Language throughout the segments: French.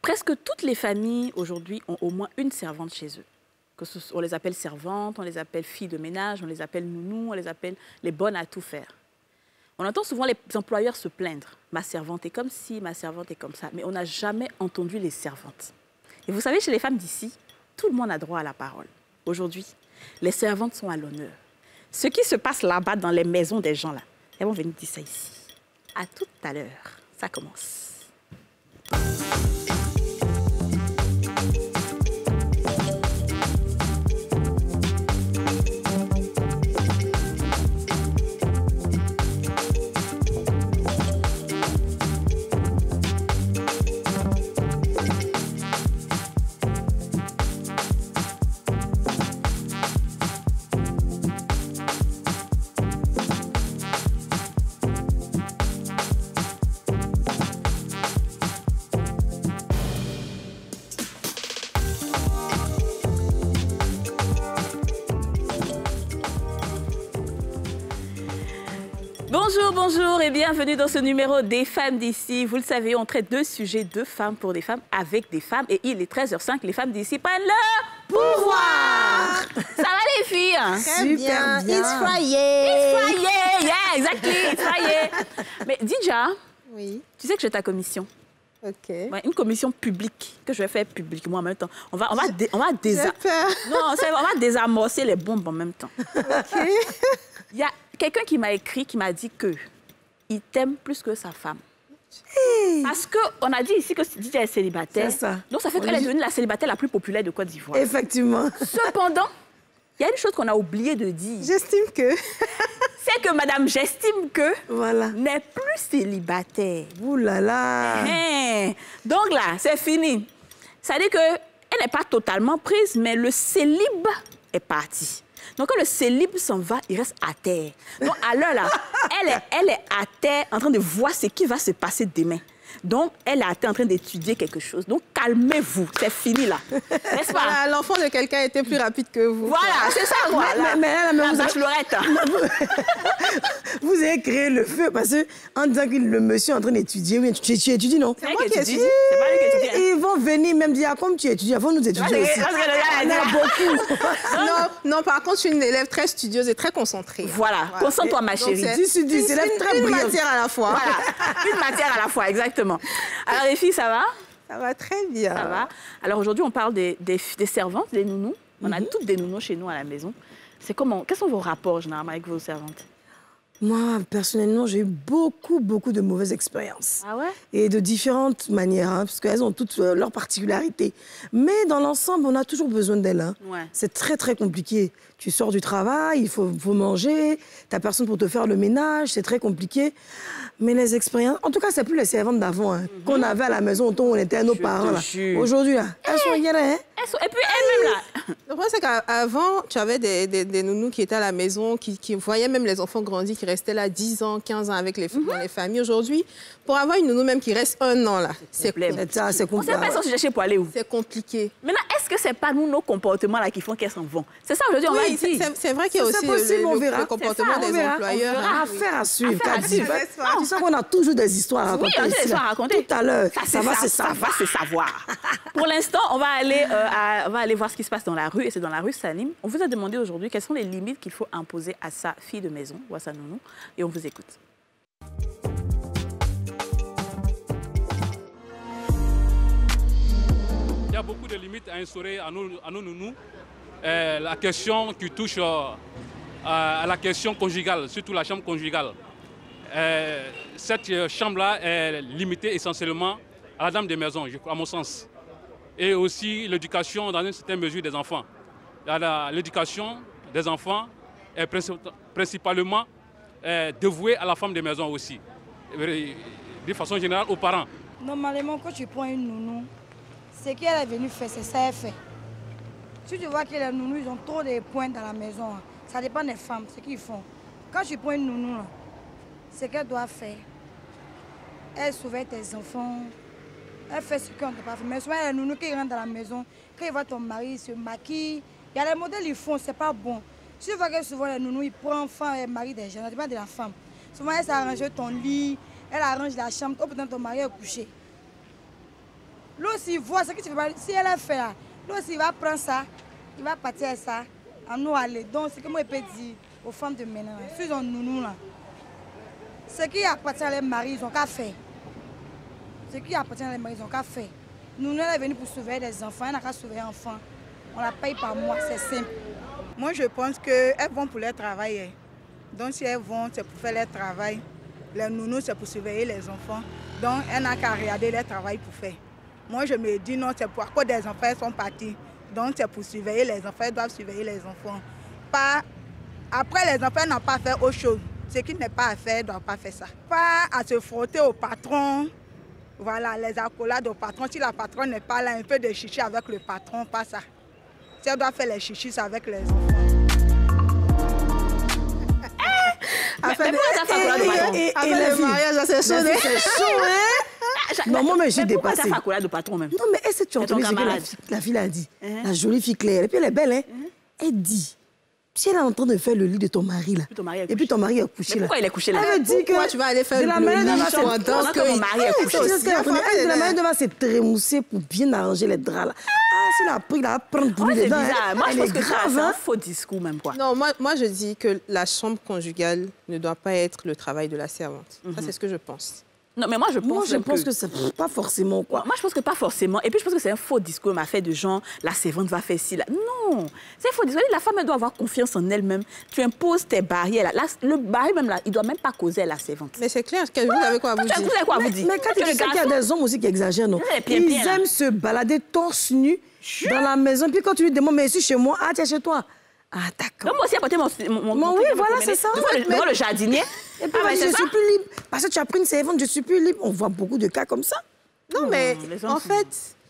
Presque toutes les familles aujourd'hui ont au moins une servante chez eux. On les appelle servantes, on les appelle filles de ménage, on les appelle nounous, on les appelle les bonnes à tout faire. On entend souvent les employeurs se plaindre. Ma servante est comme ci, ma servante est comme ça. Mais on n'a jamais entendu les servantes. Et vous savez, chez les femmes d'ici, tout le monde a droit à la parole. Aujourd'hui, les servantes sont à l'honneur. Ce qui se passe là-bas dans les maisons des gens, là, elles vont venir dire ça ici. À tout à l'heure, ça commence. Bonjour et bienvenue dans ce numéro des femmes d'ici. Vous le savez, on traite deux sujets, deux femmes pour des femmes, avec des femmes. Et il est 13h05, les femmes d'ici prennent le pouvoir. Ça va les filles? Très bien. It's Friday. It's Friday, yeah, exactly, it's Friday. Mais Dija, oui. Tu sais que j'ai ta commission. Ok. Ouais, une commission publique que je vais faire publiquement en même temps. On va désamorcer les bombes en même temps. Ok. Il y a quelqu'un qui m'a écrit, qui m'a dit que il t'aime plus que sa femme. Hey. Parce qu'on a dit ici que Dija est célibataire. C'est ça. Donc ça fait qu'elle est devenue la célibataire la plus populaire de Côte d'Ivoire. Effectivement. Cependant, il y a une chose qu'on a oublié de dire. J'estime que... C'est que madame, j'estime que... Voilà. N'est plus célibataire. Ouh là là. Donc là, c'est fini. Ça veut dire qu'elle n'est pas totalement prise, mais le célib est parti. Donc, quand le célib s'en va, il reste à terre. Donc, à l'heure là, elle est à terre en train de voir ce qui va se passer demain. Donc, elle est à terre en train d'étudier quelque chose. Donc, calmez-vous, c'est fini là. N'est-ce pas? Voilà, l'enfant de quelqu'un était plus rapide que vous. Voilà, c'est ça, quoi. La bachelorette. Vous avez créé le feu parce qu'en disant que le monsieur est en train d'étudier, oui, tu étudies, non? C'est moi qui étudie. C'est pas lui qui étudie. Ils vont venir même dire, comme tu étudies, avant nous étudier aussi. Il y en a beaucoup. Non, par contre, je suis une élève très studieuse et très concentrée. Voilà. Concentre-toi, ma chérie. 10 sur 10, c'est très une brillant. matière à la fois. Voilà, une matière à la fois, exactement. Alors, les filles, ça va? Ça va très bien. Ça va. Alors, aujourd'hui, on parle des servantes, des nounous. On a toutes des nounous chez nous à la maison. Quels sont vos rapports, généralement, avec vos servantes? Moi, personnellement, j'ai eu beaucoup de mauvaises expériences. Ah ouais? Et de différentes manières, hein, parce qu'elles ont toutes leurs particularités. Mais dans l'ensemble, on a toujours besoin d'elles. Hein. Ouais. C'est très compliqué. Tu sors du travail, il faut manger, t'as personne pour te faire le ménage, c'est très compliqué. Mais les expériences, en tout cas, c'est plus les servantes d'avant, hein, qu'on avait à la maison, autant on était à nos parents. Aujourd'hui, elles sont hier, hein? Et puis elles-mêmes, là. Le problème, c'est qu'avant, tu avais des nounous qui étaient à la maison, qui voyaient même les enfants grandir, qui restaient là 10 ans, 15 ans avec dans les familles. Aujourd'hui, pour avoir une nounou même qui reste 1 an, là, c'est compliqué. On ne sait pas si on se chercher pour aller où. C'est compliqué. Maintenant, est-ce que ce n'est pas nous, nos comportements là, qui font qu'elles s'en vont? C'est ça, aujourd'hui, on va dire. C'est vrai qu'il y a aussi le comportement des employeurs. On verra. Affaire à suivre. Tu sais qu'on a toujours des histoires à raconter. Oui, on a des histoires à raconter. Tout à l'heure. Ça va se savoir. Pour l'instant, on va aller voir ce qui se passe dans la rue. Et c'est dans la rue Salim. On vous a demandé aujourd'hui quelles sont les limites qu'il faut imposer à sa fille de maison ou à sa nounou. Et on vous écoute. Il y a beaucoup de limites à instaurer à nos nounous. La question qui touche à la question conjugale, surtout la chambre conjugale. Cette chambre-là est limitée essentiellement à la dame de maison, à mon sens. Et aussi l'éducation dans une certaine mesure des enfants. L'éducation des enfants est principalement dévouée à la femme de maison aussi. De façon générale aux parents. Normalement, quand tu prends une nounou, ce qu'elle est venue faire, c'est ça qu'elle fait. Si tu vois que les nounous, ils ont trop de points dans la maison, ça dépend des femmes, ce qu'ils font. Quand tu prends une nounou, ce qu'elle doit faire, elle surveille tes enfants, elle fait ce qu'on ne peut pas faire. Mais souvent, les nounous qui rentrent dans la maison, quand ils voient ton mari se maquille, il y a les modèles ils font, c'est pas bon. Si tu vois que souvent les nounous, ils prennent femme et mari des gens, ça dépend de la femme. Souvent, elle s'arrange ton lit, elle arrange la chambre, ou peut-être ton mari est couché. Lui aussi, il voit ce que tu fais pas. Si elle a fait là, lui aussi, il va prendre ça, il va partir avec ça, à nous aller. Donc, c'est que moi, je peux dire aux femmes de maintenant, si ils ont nounou là, ce qui appartient à leurs maris, ils ont qu'à faire. Ce qui appartient à leurs maris, ils ont qu'à faire. Nous, elle est venue pour surveiller des enfants, elle n'a qu'à surveiller les enfants. On la paye par mois, c'est simple. Moi, je pense qu'elles vont pour leur travail. Donc, si elles vont, c'est pour faire leur travail. Les nounous, c'est pour surveiller les enfants. Donc, elles n'ont qu'à regarder leur travail pour faire. Moi, je me dis non, c'est pour à cause des enfants, elles sont parties. Donc, c'est pour surveiller les enfants, elles doivent surveiller les enfants. Pas... Après, les enfants n'ont pas fait autre chose. Ce qui n'est pas à faire, elles ne doivent pas faire ça. Pas à se frotter au patron. Voilà, les accolades au patron. Si la patronne n'est pas là, un peu de chichi avec le patron, pas ça. Si elle doit faire les chichis, c'est avec les enfants. Mais pourquoi t'as fait accolade au patron? Avec le mariage, c'est chaud. C'est chaud, hein? Non, moi, mais j'ai dépassé. Pourquoi t'as fait accolade au patron même? Non, mais est-ce que tu as entendu ce que la fille a dit? La jolie fille Claire. Et puis elle est belle, hein? Elle dit, si elle est en train de faire le lit de ton mari, là, et puis ton mari est couché là. Pourquoi il est couché là? Elle me dit que... Pourquoi tu vas aller faire de la manière dont Mon mari est couché. de la manière dont va se trémousser pour bien arranger les draps là. Ah, si la pris, là, prendre pour lui C'est dedans. bizarre. Moi, je pense que c'est grave, un hein? faux discours même, quoi. Non, moi, je dis que la chambre conjugale ne doit pas être le travail de la servante. Ça, c'est ce que je pense. Non, mais moi, je pense que c'est pas forcément, quoi. Moi, je pense que pas forcément. Et puis, je pense que c'est un faux discours, m'a fait de gens, la servante va faire ci, là. Non, c'est un faux discours. La femme, elle doit avoir confiance en elle-même. Tu imposes tes barrières. Là, le baril, même là, il doit même pas causer à la servante. Mais c'est clair, vous avez quoi à vous dire? Vous avez quoi à vous dire? Mais quand tu sais qu'il y a des hommes aussi qui exagèrent, non? Ils aiment se balader torse nu dans la maison. Puis quand tu lui demandes, mais ici chez moi, ah, tiens, chez toi. Ah, d'accord. Donc, moi aussi, apporter mon oui, voilà, c'est ça. Devant le jardinier. Et puis, je suis plus libre. Parce que tu as pris une servante, je suis plus libre. On voit beaucoup de cas comme ça. Non, mais en fait,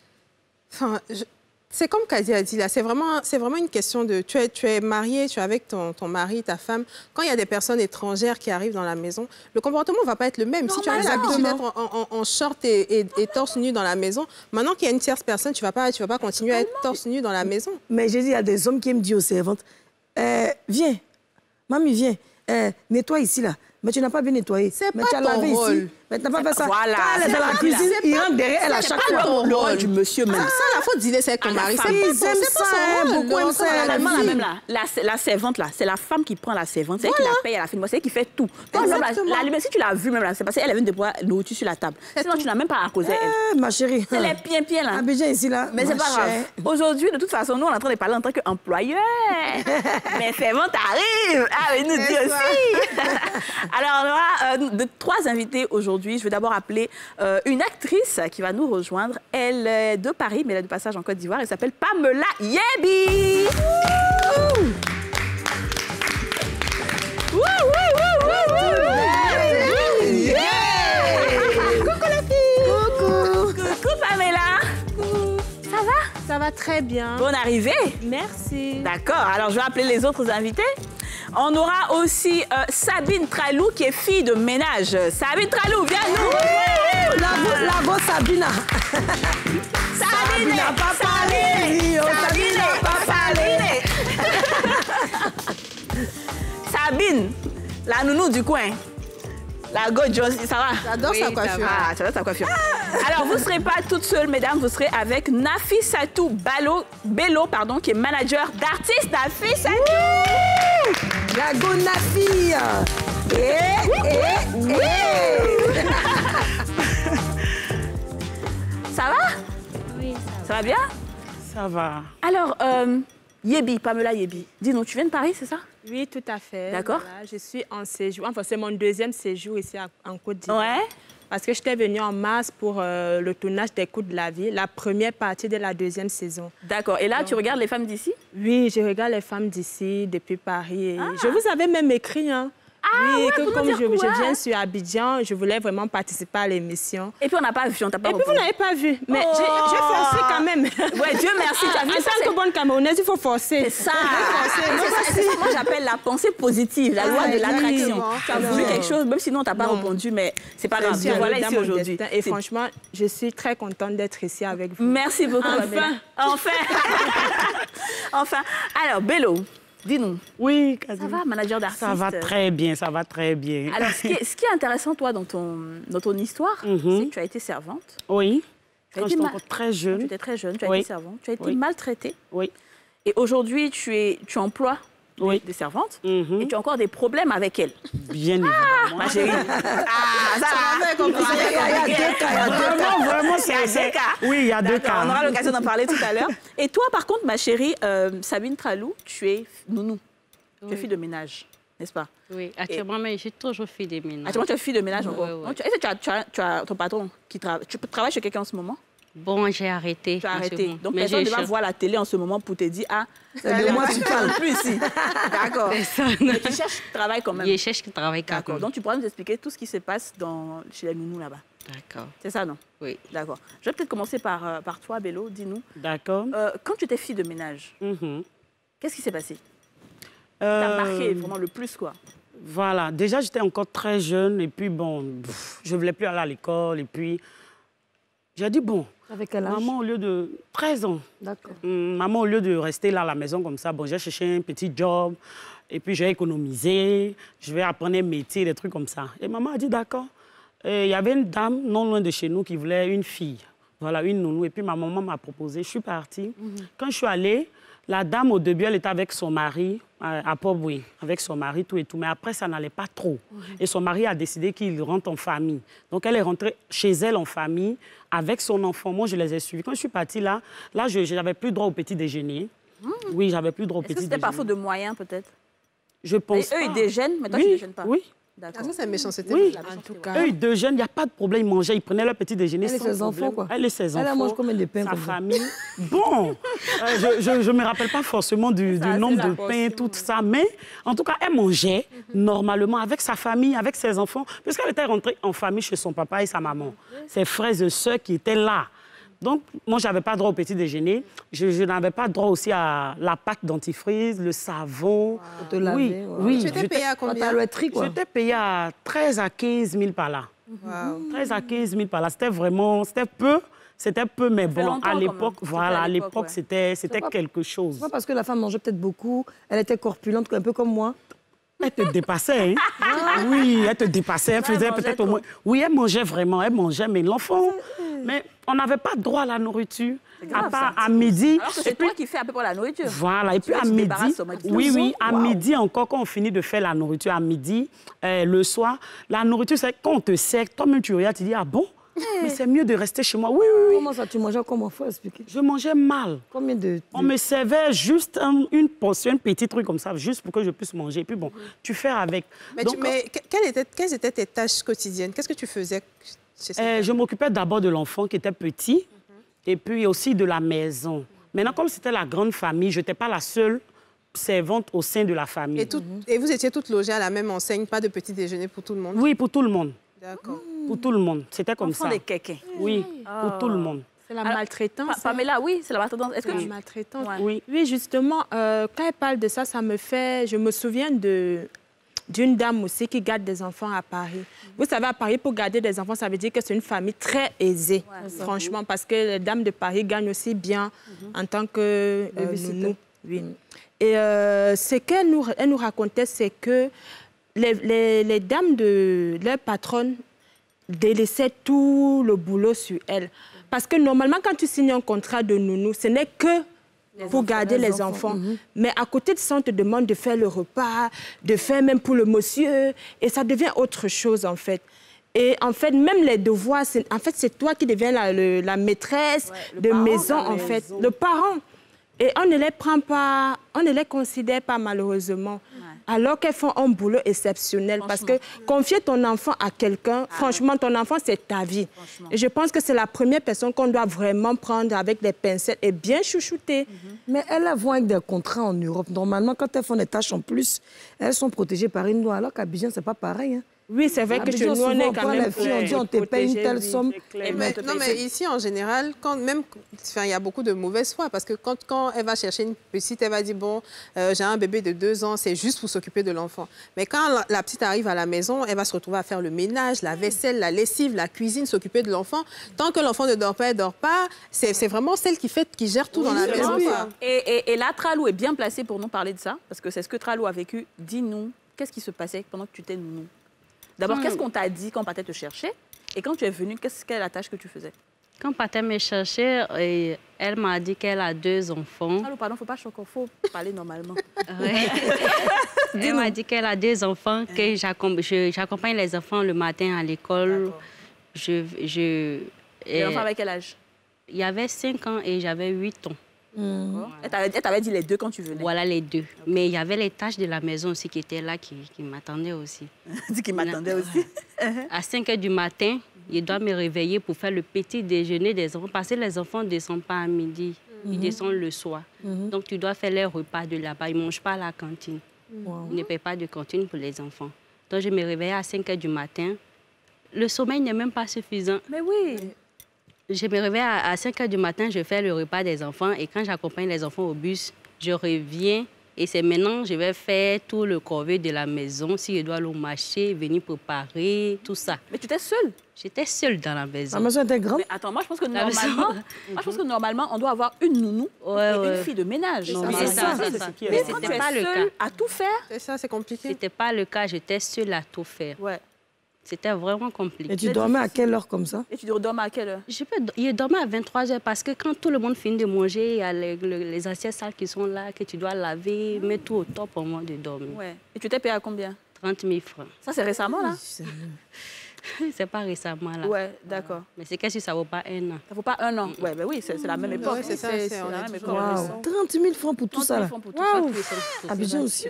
c'est comme Kadi a dit là, c'est vraiment une question de... Tu es marié, tu es avec ton mari, ta femme. Quand il y a des personnes étrangères qui arrivent dans la maison, le comportement ne va pas être le même. Si tu as l'habitude d'être en short et torse nu dans la maison, maintenant qu'il y a une tierce personne, tu vas pas continuer à être torse nu dans la maison. Mais j'ai dit, il y a des hommes qui aiment dire aux servantes, viens, mamie, viens, nettoie ici, là. Mais tu n'as pas bien nettoyé. C'est mais pas tu as ton lavé rôle. ici. Mais tu n'as pas fait ça. Voilà. Quand elle est dans la cuisine, il rentre derrière elle à chaque fois. Le rôle du monsieur même. Ça, la faute dîner, c'est avec ton mari. Ils aiment ça, beaucoup aiment ça. La servante, là, c'est la femme qui prend la servante. C'est elle qui la paye à la fin de mois. C'est elle qui fait tout. Si tu l'as vue même là, c'est parce qu'elle est venue de boire nourriture sur la table. Sinon, tu n'as même pas à causer elle. Ma chérie. C'est les pieds là. Abidjan ici, là. Mais c'est pas grave. Aujourd'hui, de toute façon, nous, on est en train de parler en tant qu'employeur. Mais servante arrive. Ah, mais nous dit aussi. Alors, on aura de 3 invités aujourd'hui. Je vais d'abord appeler une actrice qui va nous rejoindre. Elle est de Paris, mais elle est de passage en Côte d'Ivoire. Elle s'appelle Pamela Yebi. Coucou les filles. Coucou Pamela. Ça va? Ça va très bien. Bonne arrivée. Merci. D'accord. Alors, je vais appeler les autres invités. On aura aussi Sabine Tralou, qui est fille de ménage. Sabine Tralou, viens nous. La grosse Sabina. Sabine n'a pas parlé. Sabine n'a pas parlé. Sabine, la nounou du coin. La Godjo, ça va? J'adore sa coiffure. Ah, j'adore sa coiffure. Alors, vous ne serez pas toutes seules, mesdames. Vous serez avec Nafissatou Bello, qui est manager d'artistes. Nafissatou! La Gonafi. Ça va? Oui, Ça va bien? Ça va. Alors, Yebi, Pamela Yebi, dis-nous, tu viens de Paris, c'est ça? Oui, tout à fait. D'accord. Voilà, je suis en séjour. Enfin, c'est mon 2e séjour ici en Côte d'Ivoire. Ouais. Parce que j'étais venue en mars pour le tournage des Coups de la vie, la première partie de la 2e saison. D'accord. Et là, tu regardes les femmes d'ici? Oui, je regarde les femmes d'ici, depuis Paris. Et je vous avais même écrit, hein. Oui, que comme je viens sur Abidjan, je voulais vraiment participer à l'émission. Et puis on n'a pas vu, on t'a pas Et puis vous n'avez pas vu. Mais j'ai forcé quand même. Ouais, Dieu merci. En tant que bonne Camerounaise, il faut forcer. C'est ça. Moi, j'appelle la pensée positive, la loi de l'attraction. Tu as voulu quelque chose, même sinon on t'a pas répondu, mais c'est pas grave. Voilà ici aujourd'hui. Et franchement, je suis très contente d'être ici avec vous. Merci beaucoup. Enfin. Alors, Bello. Dis-nous. Oui, ça va, manager d'artiste? Ça va très bien, ça va très bien. Alors, ce qui est intéressant, toi, dans ton histoire, c'est que tu as été servante. Oui. Quand j'étais encore très jeune. Tu étais très jeune, tu as Oui. été servante, tu as été Oui. maltraitée. Oui. Et aujourd'hui, tu emploies des servantes et tu as encore des problèmes avec elles. Bien évidemment. Ma chérie. Ah, ça va faire compliqué. Il y a deux cas. Vraiment, Il y a deux cas. Oui, il y a deux D'accord, cas. on aura l'occasion d'en parler tout à l'heure. Et toi, par contre, ma chérie, Sabine Tralou, tu es nounou. Tu es fille de ménage, n'est-ce pas? Oui, actuellement, mais j'ai toujours fait des ménages. Actuellement, tu es fille de ménage encore. Oui, oui. Donc, est-ce que tu as ton patron qui travaille? Tu travailles chez quelqu'un en ce moment? Bon, j'ai arrêté. Tu as en ce arrêté. moment. Donc, Mais personne ne j'ai va voir la télé en ce moment pour te dire, ah, de moi, tu parles plus ici. D'accord. Personne. Mais tu cherches travail quand même. Je cherche qui travaille quand D'accord. même. Donc, tu pourras nous expliquer tout ce qui se passe chez les nounous là-bas. D'accord. C'est ça, non? Oui. D'accord. Je vais peut-être commencer par toi, Bello. Dis-nous. D'accord. Quand tu étais fille de ménage, Mhm. qu'est-ce qui s'est passé? T'as marqué Euh, vraiment le plus, quoi. Voilà, déjà j'étais encore très jeune et puis bon, je ne voulais plus aller à l'école et puis j'ai dit bon, Avec quel âge? maman au lieu de 13 ans, D'accord. maman au lieu de rester là à la maison comme ça, bon j'ai cherché un petit job et puis j'ai économisé, je vais apprendre un métier, des trucs comme ça. Et maman a dit d'accord. Et il y avait une dame non loin de chez nous qui voulait une fille, voilà une nounou et puis ma maman m'a proposé, je suis partie. Quand je suis allée, la dame, au début, elle était avec son mari, à Port-Boué, avec son mari, tout et tout. Mais après, ça n'allait pas trop. Et son mari a décidé qu'il rentre en famille. Donc, elle est rentrée chez elle en famille, avec son enfant. Moi, je les ai suivis. Quand je suis partie là, je n'avais plus droit au petit déjeuner. Oui, j'avais plus droit au Est-ce petit que c'était déjeuner. par faute de moyens, peut-être? Je pense Et eux, pas. ils déjeunent, mais toi, Oui, tu ne déjeunes pas. oui. D'accord. Ah, ça, c'est méchanceté. Oui, En tout eux, ils déjeunent, il n'y a pas de problème, ils mangeaient, ils prenaient leur petit déjeuner Elle et sans ses enfants, problème. quoi. Elle et ses enfants. Elle mange combien de pains Sa comme ça? famille. Bon, je ne me rappelle pas forcément du nombre de pains, tout ça, mais en tout cas, elle mangeait normalement avec sa famille, avec ses enfants, puisqu'elle était rentrée en famille chez son papa et sa maman. Ses frères et sœurs qui étaient là. Donc, moi, je n'avais pas droit au petit déjeuner. Je n'avais pas droit aussi à la pâte dentifrice, le savon. Pour te laver. Oui, ouais. oui. Tu étais payée à combien? Ta loterie, quoi. J'étais payée à 13 à 15 000 par là. Wow. 13 à 15 000 par là. C'était vraiment, c'était peu, mais fait bon, longtemps, à quand l'époque, même. voilà, à C'était à l'époque, l'époque, ouais. c'était pas- quelque chose. C'est pas parce que la femme mangeait peut-être beaucoup, elle était corpulente, un peu comme moi. Elle te dépassait, hein? Oui, elle te dépassait, elle Ouais, faisait elle peut-être mangeait au moins... Oui, elle mangeait vraiment, elle mangeait, mais l'enfant... Mais on n'avait pas droit à la nourriture, grave, à part ça. à midi. Alors que c'est toi qui fais à peu près la nourriture. Voilà, et puis Tu à te midi, débarrasses au maximum. oui, à Wow. midi encore, quand on finit de faire la nourriture à midi, le soir, la nourriture, c'est quand on te sert, toi-même tu regardes, tu dis, ah bon? Mais c'est mieux de rester chez moi. Oui, oui, oui. Comment ça, tu mangeais comment? Faut expliquer. Je mangeais mal. Combien de... On me servait juste une portion, un petit truc comme ça, juste pour que je puisse manger. Et puis bon, tu fais avec. Mais, Donc, quelles étaient tes tâches quotidiennes? Qu'est-ce que tu faisais chez cette je m'occupais d'abord de l'enfant qui était petit, et puis aussi de la maison. Maintenant, comme c'était la grande famille, je n'étais pas la seule servante au sein de la famille. Et vous étiez toutes logées à la même enseigne, pas de petit déjeuner pour tout le monde? Oui, pour tout le monde. D'accord. Pour tout le monde. C'était comme Enfants ça. des kékés. Oui, pour tout le monde. C'est la Alors, maltraitance. Pamela, oui, c'est la maltraitance. Est-ce que La tu... maltraitance. Ouais. Oui. Oui, justement, quand elle parle de ça, ça me fait... Je me souviens d'une dame aussi qui garde des enfants à Paris. Vous savez, à Paris, pour garder des enfants, ça veut dire que c'est une famille très aisée, franchement, parce que les dames de Paris gagnent aussi bien en tant que nounou. Oui. Et ce qu'elle nous racontait, c'est que les dames de leur patronne délaissaient tout le boulot sur elle. Parce que normalement, quand tu signes un contrat de nounou, ce n'est que pour garder les enfants. Mais à côté de ça, on te demande de faire le repas, de faire même pour le monsieur, et ça devient autre chose, en fait. Et en fait, même les devoirs, c'est toi qui deviens la maîtresse de maison, en fait, le parent. Et on ne les prend pas, on ne les considère pas, malheureusement. Alors qu'elles font un boulot exceptionnel. Parce que confier ton enfant à quelqu'un, franchement, ton enfant, c'est ta vie. Et je pense que c'est la première personne qu'on doit vraiment prendre avec des pincettes et bien chouchouter. Mais elles vont avec des contrats en Europe. Normalement, quand elles font des tâches en plus, elles sont protégées par une loi. Alors qu'Abidjan, c'est pas pareil. Hein. Oui, c'est vrai que chez nous, on est quand même... les filles, on dit on te paye une telle somme. Mais ici, en général, il y a beaucoup de mauvaise foi, parce que quand elle va chercher une petite, elle va dire, bon, j'ai un bébé de 2 ans, c'est juste pour s'occuper de l'enfant. Mais quand la petite arrive à la maison, elle va se retrouver à faire le ménage, la vaisselle, la lessive, la cuisine, s'occuper de l'enfant. Tant que l'enfant ne dort pas, elle ne dort pas, c'est vraiment celle qui gère tout dans la maison. Et là, Tralou est bien placé pour nous parler de ça, parce que c'est ce que Tralou a vécu. Dis-nous, qu'est-ce qui se passait pendant que tu étais nounou? D'abord, qu'est-ce qu'on t'a dit quand on partait te chercher? Et quand tu es venue, quelle est la tâche que tu faisais? Quand Pathé me cherchait, elle m'a dit qu'elle a 2 enfants. Allô, pardon, faut pas choquer, faut parler normalement. Ouais. Elle m'a dit qu'elle a 2 enfants, que j'accompagne les enfants le matin à l'école. Les enfants avec quel âge? Il y avait 5 ans et j'avais 8 ans. Elle t'avait dit les 2 quand tu venais? Voilà les 2. Okay. Mais il y avait les tâches de la maison aussi qui étaient là, qui m'attendaient aussi. Qui m'attendaient aussi? À 5 h du matin, il doit me réveiller pour faire le petit déjeuner des enfants. Parce que les enfants ne descendent pas à midi, ils descendent le soir. Donc tu dois faire les repas de là-bas. Ils ne mangent pas à la cantine. Ils ne paient pas de cantine pour les enfants. Donc je me réveillais à 5 h du matin. Le sommeil n'est même pas suffisant. Mais oui. Je me réveille à 5 h du matin, je fais le repas des enfants et quand j'accompagne les enfants au bus, je reviens et c'est maintenant que je vais faire tout le corvée de la maison. Si je dois aller au marché, venir préparer, tout ça. Mais tu étais seule? J'étais seule dans la maison. La maison était grande? Mais attends, moi je pense que normalement, on doit avoir une nounou et une fille de ménage. Mais c'est ça. Mais quand tu es seule à tout faire... C'est ça, c'est compliqué. C'était pas le cas, j'étais seule à tout faire. Ouais. C'était vraiment compliqué. Et tu dormais à quelle heure comme ça? Et tu dormais à quelle heure? Je dormais à 23 h parce que quand tout le monde finit de manger, il y a les assiettes sales qui sont là, que tu dois laver, mettre tout au top pour moi de dormir. Ouais. Et tu t'es payé à combien? 30 000 francs. Ça, c'est récemment, là? C'est pas récemment, là. Ouais, d'accord. Mais c'est qu'est-ce que ça vaut pas 1 an? Ça vaut pas 1 an? Ouais, ben oui, c'est la même époque. Ouais, c'est ça, c'est la même époque. Wow. 30 000 francs pour tout ça, là. Abidjan aussi.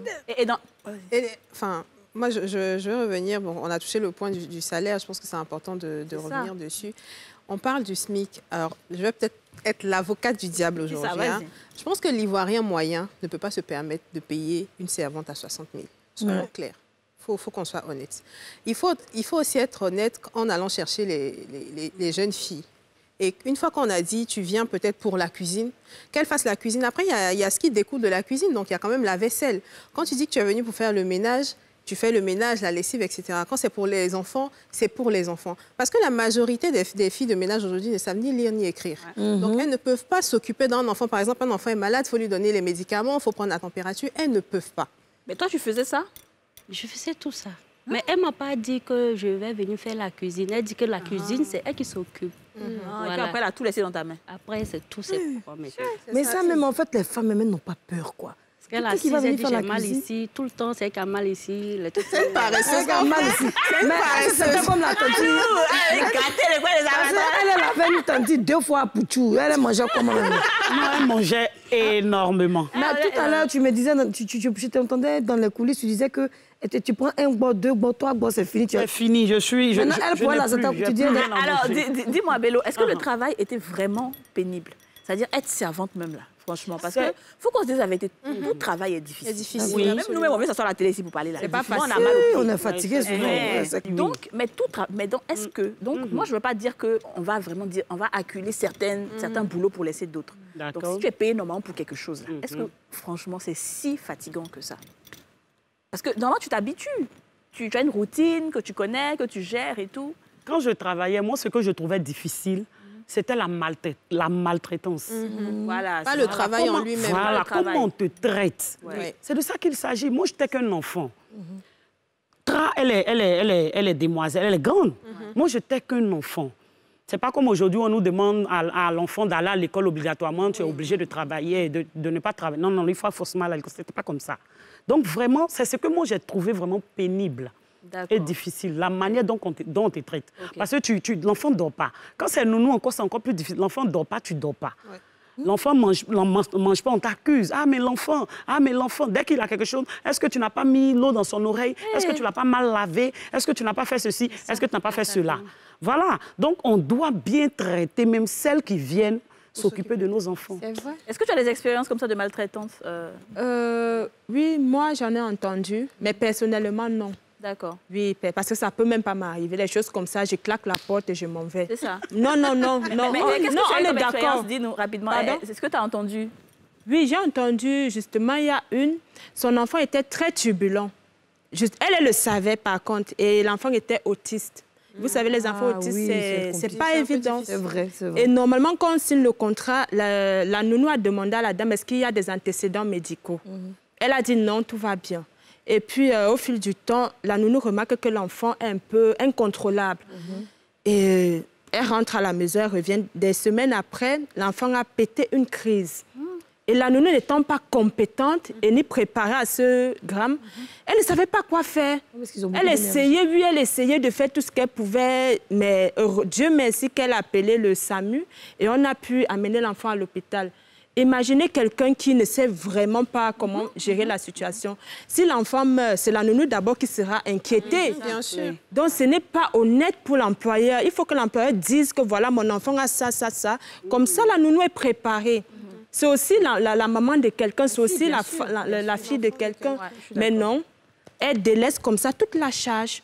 Enfin... Moi, je veux revenir, bon, on a touché le point du salaire, je pense que c'est important de revenir dessus. On parle du SMIC. Alors, je vais peut-être être l'avocate du diable aujourd'hui. Je pense que l'Ivoirien moyen ne peut pas se permettre de payer une servante à 60 000. Soyons clairs. Il faut qu'on soit honnête. Il faut aussi être honnête en allant chercher les jeunes filles. Et une fois qu'on a dit, tu viens peut-être pour la cuisine, qu'elle fasse la cuisine. Après, il y a ce qui découle de la cuisine, donc il y a quand même la vaisselle. Quand tu dis que tu es venu pour faire le ménage, tu fais le ménage, la lessive, etc. Quand c'est pour les enfants, c'est pour les enfants. Parce que la majorité des filles de ménage aujourd'hui ne savent ni lire ni écrire. Donc, elles ne peuvent pas s'occuper d'un enfant. Par exemple, un enfant est malade, il faut lui donner les médicaments, il faut prendre la température. Elles ne peuvent pas. Mais toi, tu faisais ça? Je faisais tout ça. Mais elle ne m'a pas dit que je vais venir faire la cuisine. Elle dit que la cuisine, c'est elle qui s'occupe. Et puis après, elle a tout laissé dans ta main. Après, c'est tout, c'est pour moi. Mais ça, même en fait, les femmes elles n'ont pas peur, quoi. Parce qu'elle a dit, j'ai mal ici, tout le temps, c'est qu'elle a mal ici. C'est une paresseuse. Elle a mal ici. C'est comme la tantine. Elle est gâtée, les quoi, les avatars. Elle avait une tantine 2 fois à Pouchou. Elle mangeait comment? Non, elle mangeait énormément. Mais tout à l'heure, tu me disais, je t'entendais dans les coulisses, tu disais que tu prends 1 bois, 2 bois, 3 bois, c'est fini. C'est fini, je suis... Maintenant, elle pourrait la Alors, dis-moi, Bello, est-ce que le travail était vraiment pénible? C'est-à-dire être servante même là, franchement. Parce qu'il faut qu'on se dise la vérité, tout travail est difficile. C'est difficile. Oui, même nous-mêmes, on veut s'asseoir à la télé ici pour parler là. C'est pas facile. On est fatigué souvent. Donc, est-ce que... Donc, moi, je ne veux pas dire qu'on va vraiment dire... On va acculer certains boulots pour laisser d'autres. Donc, si tu es payé normalement pour quelque chose, est-ce que, franchement, c'est si fatigant que ça? Parce que, normalement, tu t'habitues. Tu as une routine que tu connais, que tu gères et tout. Quand je travaillais, moi, ce que je trouvais difficile, c'était la maltraitance. Voilà, pas le travail en lui-même. Voilà, comment on te traite. Ouais. C'est de ça qu'il s'agit. Moi, je n'étais qu'un enfant. Elle est demoiselle, elle est grande. Moi, je n'étais qu'un enfant. Ce n'est pas comme aujourd'hui, on nous demande à l'enfant d'aller à l'école obligatoirement, tu es obligé de travailler, de ne pas travailler. Non, non, il faut forcément aller à l'école. Ce n'était pas comme ça. Donc, vraiment, c'est ce que moi, j'ai trouvé vraiment pénible. Et difficile, la manière dont on te traite. Parce que l'enfant ne dort pas. Quand c'est nounou, c'est encore plus difficile. L'enfant ne dort pas, tu ne dors pas. L'enfant ne mange pas, on t'accuse. Ah, mais l'enfant, dès qu'il a quelque chose, est-ce que tu n'as pas mis l'eau dans son oreille? Est-ce que tu ne l'as pas mal lavé? Est-ce que tu n'as pas fait ceci? Est-ce que tu n'as pas fait cela? Voilà. Donc, on doit bien traiter même celles qui viennent s'occuper de nos enfants. C'est vrai. Est-ce que tu as des expériences comme ça de maltraitance? Oui, moi, j'en ai entendu, mais personnellement, non. D'accord. Oui, parce que ça peut même pas m'arriver. Les choses comme ça, je claque la porte et je m'en vais. C'est ça. Non. Mais qu'est-ce que tu as comme expérience? Dis-nous rapidement. C'est ce que tu as entendu? Oui, j'ai entendu, justement, il y a son enfant était très turbulent. Elle le savait, par contre, et l'enfant était autiste. Vous savez, les enfants autistes, c'est pas évident. C'est vrai, c'est vrai. Et normalement, quand on signe le contrat, la nounou a demandé à la dame, est-ce qu'il y a des antécédents médicaux? Elle a dit non, tout va bien. Et puis, au fil du temps, la nounou remarque que l'enfant est un peu incontrôlable. Et elle rentre à la maison, elle revient. Des semaines après, l'enfant a pété une crise. Et la nounou n'étant pas compétente et ni préparée à ce drame, elle ne savait pas quoi faire. Elle essayait de faire tout ce qu'elle pouvait, mais Dieu merci qu'elle a appelé le SAMU et on a pu amener l'enfant à l'hôpital. Imaginez quelqu'un qui ne sait vraiment pas comment gérer la situation. Si l'enfant meurt, c'est la nounou d'abord qui sera inquiétée. Bien sûr. Donc, ce n'est pas honnête pour l'employeur. Il faut que l'employeur dise que voilà, mon enfant a ça, ça, ça. Comme ça, la nounou est préparée. C'est aussi la maman de quelqu'un, c'est aussi la fille de quelqu'un. Mais non, elle délaisse comme ça toute la charge.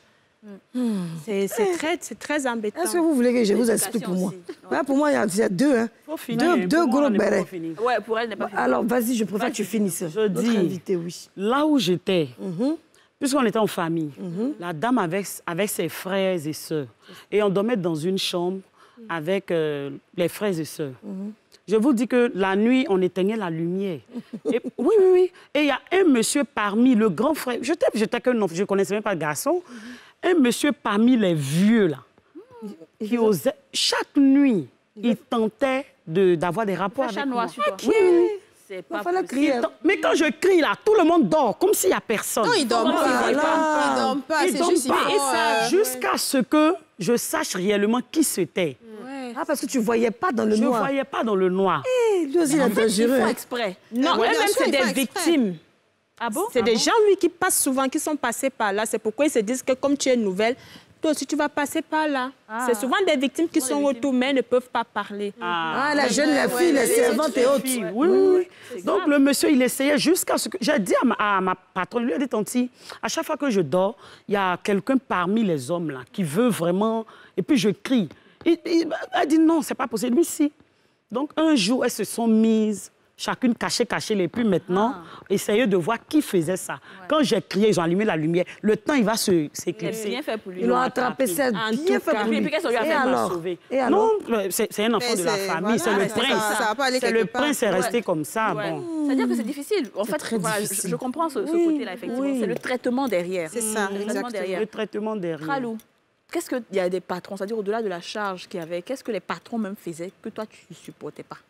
C'est très embêtant. Est-ce que vous voulez que je vous explique pour moi? Ouais, pour moi, il y a deux. Hein. Deux gros bérets. Ouais, pour elle, n'est pas fini. Alors, vas-y, je préfère que tu finisses. Je dis, invité, oui. Là où j'étais, puisqu'on était en famille, la dame avec ses frères et sœurs, et on dormait dans une chambre avec les frères et sœurs. Je vous dis que la nuit, on éteignait la lumière. Et, oui. Et il y a un monsieur parmi, le grand frère, j'étais qu'un enfant, je ne connaissais même pas le garçon, un monsieur parmi les vieux, là, qui osait, chaque nuit, il tentait d'avoir des rapports avec moi. Oui. C'est pas fallait crier. Mais quand je crie, là, tout le monde dort, comme s'il n'y a personne. Non, ils ne dorment pas. Ils ne dorment pas. C'est juste jusqu'à ce que je sache réellement qui c'était. Ah, parce que tu ne voyais pas dans le noir. Je ne voyais pas dans le noir. Lui aussi, il est dangereux. Ils font exprès. Non, eux-mêmes, c'est des victimes. Ah bon? C'est des gens, oui, qui passent souvent, qui sont passés par là. C'est pourquoi ils se disent que comme tu es nouvelle, toi aussi, tu vas passer par là. C'est souvent des victimes qui sont autour, mais ne peuvent pas parler. La jeune, la fille, les servantes et autres. Oui. Donc, le monsieur, il essayait jusqu'à ce que... J'ai dit à ma patronne, lui a dit, Tanti, à chaque fois que je dors, il y a quelqu'un parmi les hommes, là, qui veut vraiment... Et puis, je crie. Elle dit, non, c'est pas possible. Mais si. Donc, un jour, elles se sont mises... Chacune cachait les plumes maintenant, essayer de voir qui faisait ça. Ouais. Quand j'ai crié, ils ont allumé la lumière. Le temps, il va s'éclipser. Bien fait pour lui. Ils l'ont attrapé, c'est bien fait pour lui. Puis qu'est-ce qu'on lui a fait sauver? Non, c'est un enfant de la famille, c'est le prince. C'est le prince est resté comme ça. Bon. C'est-à-dire que c'est difficile. En fait, je comprends ce côté-là, effectivement. C'est le traitement derrière. C'est ça, exactement. Le traitement derrière. Tralou, qu'est-ce qu'il y a des patrons, c'est-à-dire au-delà de la charge qu'il y avait, qu'est-ce que les patrons même faisaient que toi, tu ne supportais pas?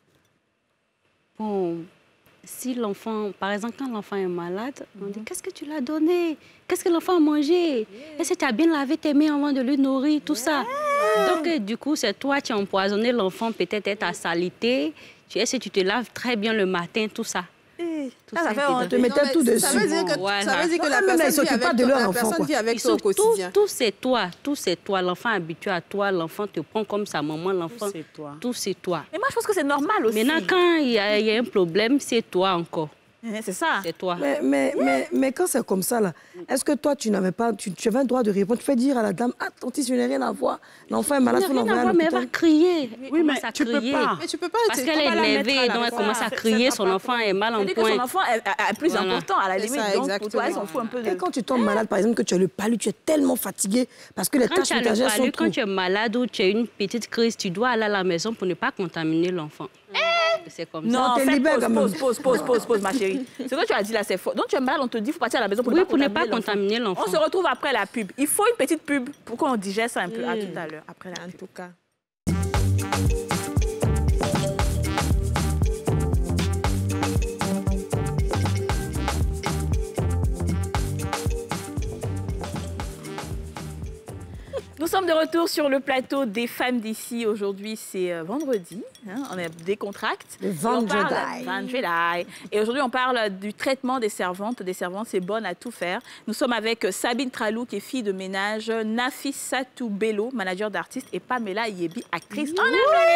Bon, si l'enfant, par exemple, quand l'enfant est malade, on dit qu'est-ce que tu l'as donné? Qu'est-ce que l'enfant a mangé? Est-ce que tu as bien lavé tes mains avant de le nourrir? Tout ça. Donc, du coup, c'est toi qui as empoisonné l'enfant, peut-être ta salité. Est-ce que tu te laves très bien le matin, tout ça? Ça fait, on te mettait tout dessus. Ça veut dire que la personne vit avec toi au quotidien. Tout c'est toi. L'enfant est habitué à toi, l'enfant te prend comme sa maman, l'enfant... Tout c'est toi. Mais moi, je pense que c'est normal aussi. Maintenant, quand il y a un problème, c'est toi encore. C'est ça. C'est toi. Mais quand c'est comme ça, là, est-ce que toi, tu n'avais pas... Tu avais un droit de répondre. Tu fais dire à la dame, attends, je n'ai rien à voir. L'enfant est malade, il faut l'envoyer à l'hôpital. Mais elle va crier. Oui, mais tu peux pas. Mais tu peux pas. Parce qu'elle est énervée, donc elle commence à crier, son enfant est mal en point. C'est-à-dire que son enfant est plus important à la limite. Donc, pour toi, elle s'en fout un peu de... Et quand tu tombes malade, par exemple, que tu as le palu, tu es tellement fatigué parce que les tâches ménagères sont trop... Quand tu es malade ou tu as une petite crise, tu dois aller à la maison pour ne pas contaminer l'enfant. C'est comme ça. Non, pause, ma chérie. Ce que tu as dit là, c'est faux. Donc tu es malade, on te dit qu'il faut partir à la maison pour ne pas contaminer l'enfant. On se retrouve après la pub. Il faut une petite pub pour qu'on digère ça un peu. À tout à l'heure, après la pub. En tout cas. Nous sommes de retour sur le plateau des femmes d'ici. Aujourd'hui, c'est vendredi. Hein, on est décontracte. Le vendredi. Et aujourd'hui, on parle du traitement des servantes. Des servantes, c'est bonne à tout faire. Nous sommes avec Sabine Tralou, qui est fille de ménage, Nafissatou Bello, manager d'artiste, et Pamela Yebi, actrice. On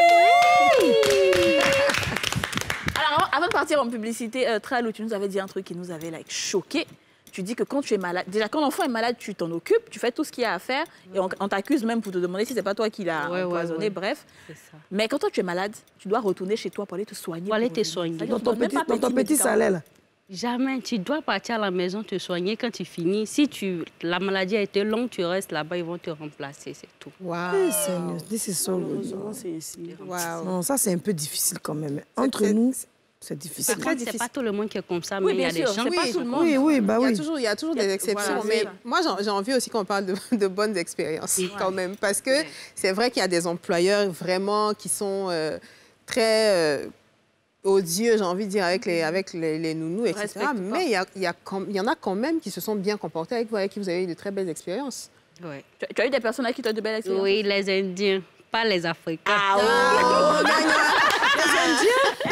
Alors, avant de partir en publicité, Tralou, tu nous avais dit un truc qui nous avait choqué. Tu dis que quand tu es malade, déjà quand l'enfant est malade, tu t'en occupes, tu fais tout ce qu'il y a à faire et on t'accuse même pour te demander si c'est pas toi qui l'as empoisonné, bref. Mais quand toi tu es malade, tu dois retourner chez toi pour aller te soigner. Pour aller te soigner. Dans ton petit salaire là. Jamais. Tu dois partir à la maison te soigner quand tu finis. Si la maladie a été longue, tu restes là-bas, ils vont te remplacer, c'est tout. Waouh, Seigneur, this is so good. Non, ça c'est un peu difficile quand même. Entre nous, C'est difficile. C'est pas tout le monde qui est comme ça, Oui, mais il y a bien des sûr, gens c'est pas qui tout sont le comme monde. ça. Oui, bah oui. Il y a toujours des exceptions, Voilà, mais moi, j'ai envie aussi qu'on parle de bonnes expériences quand même, parce que c'est vrai qu'il y a des employeurs vraiment qui sont très odieux, j'ai envie de dire, avec les nounous, etc. Mais il y en a quand même qui se sont bien comportés avec vous, avec qui vous avez eu de très belles expériences. Ouais. Tu as eu des personnes avec qui tu as eu de belles expériences? Oui, les Indiens, pas les Africains. Ah oui. Les Indiens?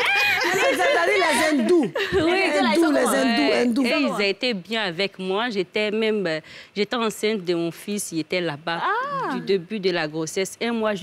Les hindous. Les hindous. Et ils étaient bien avec moi. J'étais enceinte de mon fils, il était là-bas du début de la grossesse. Et moi,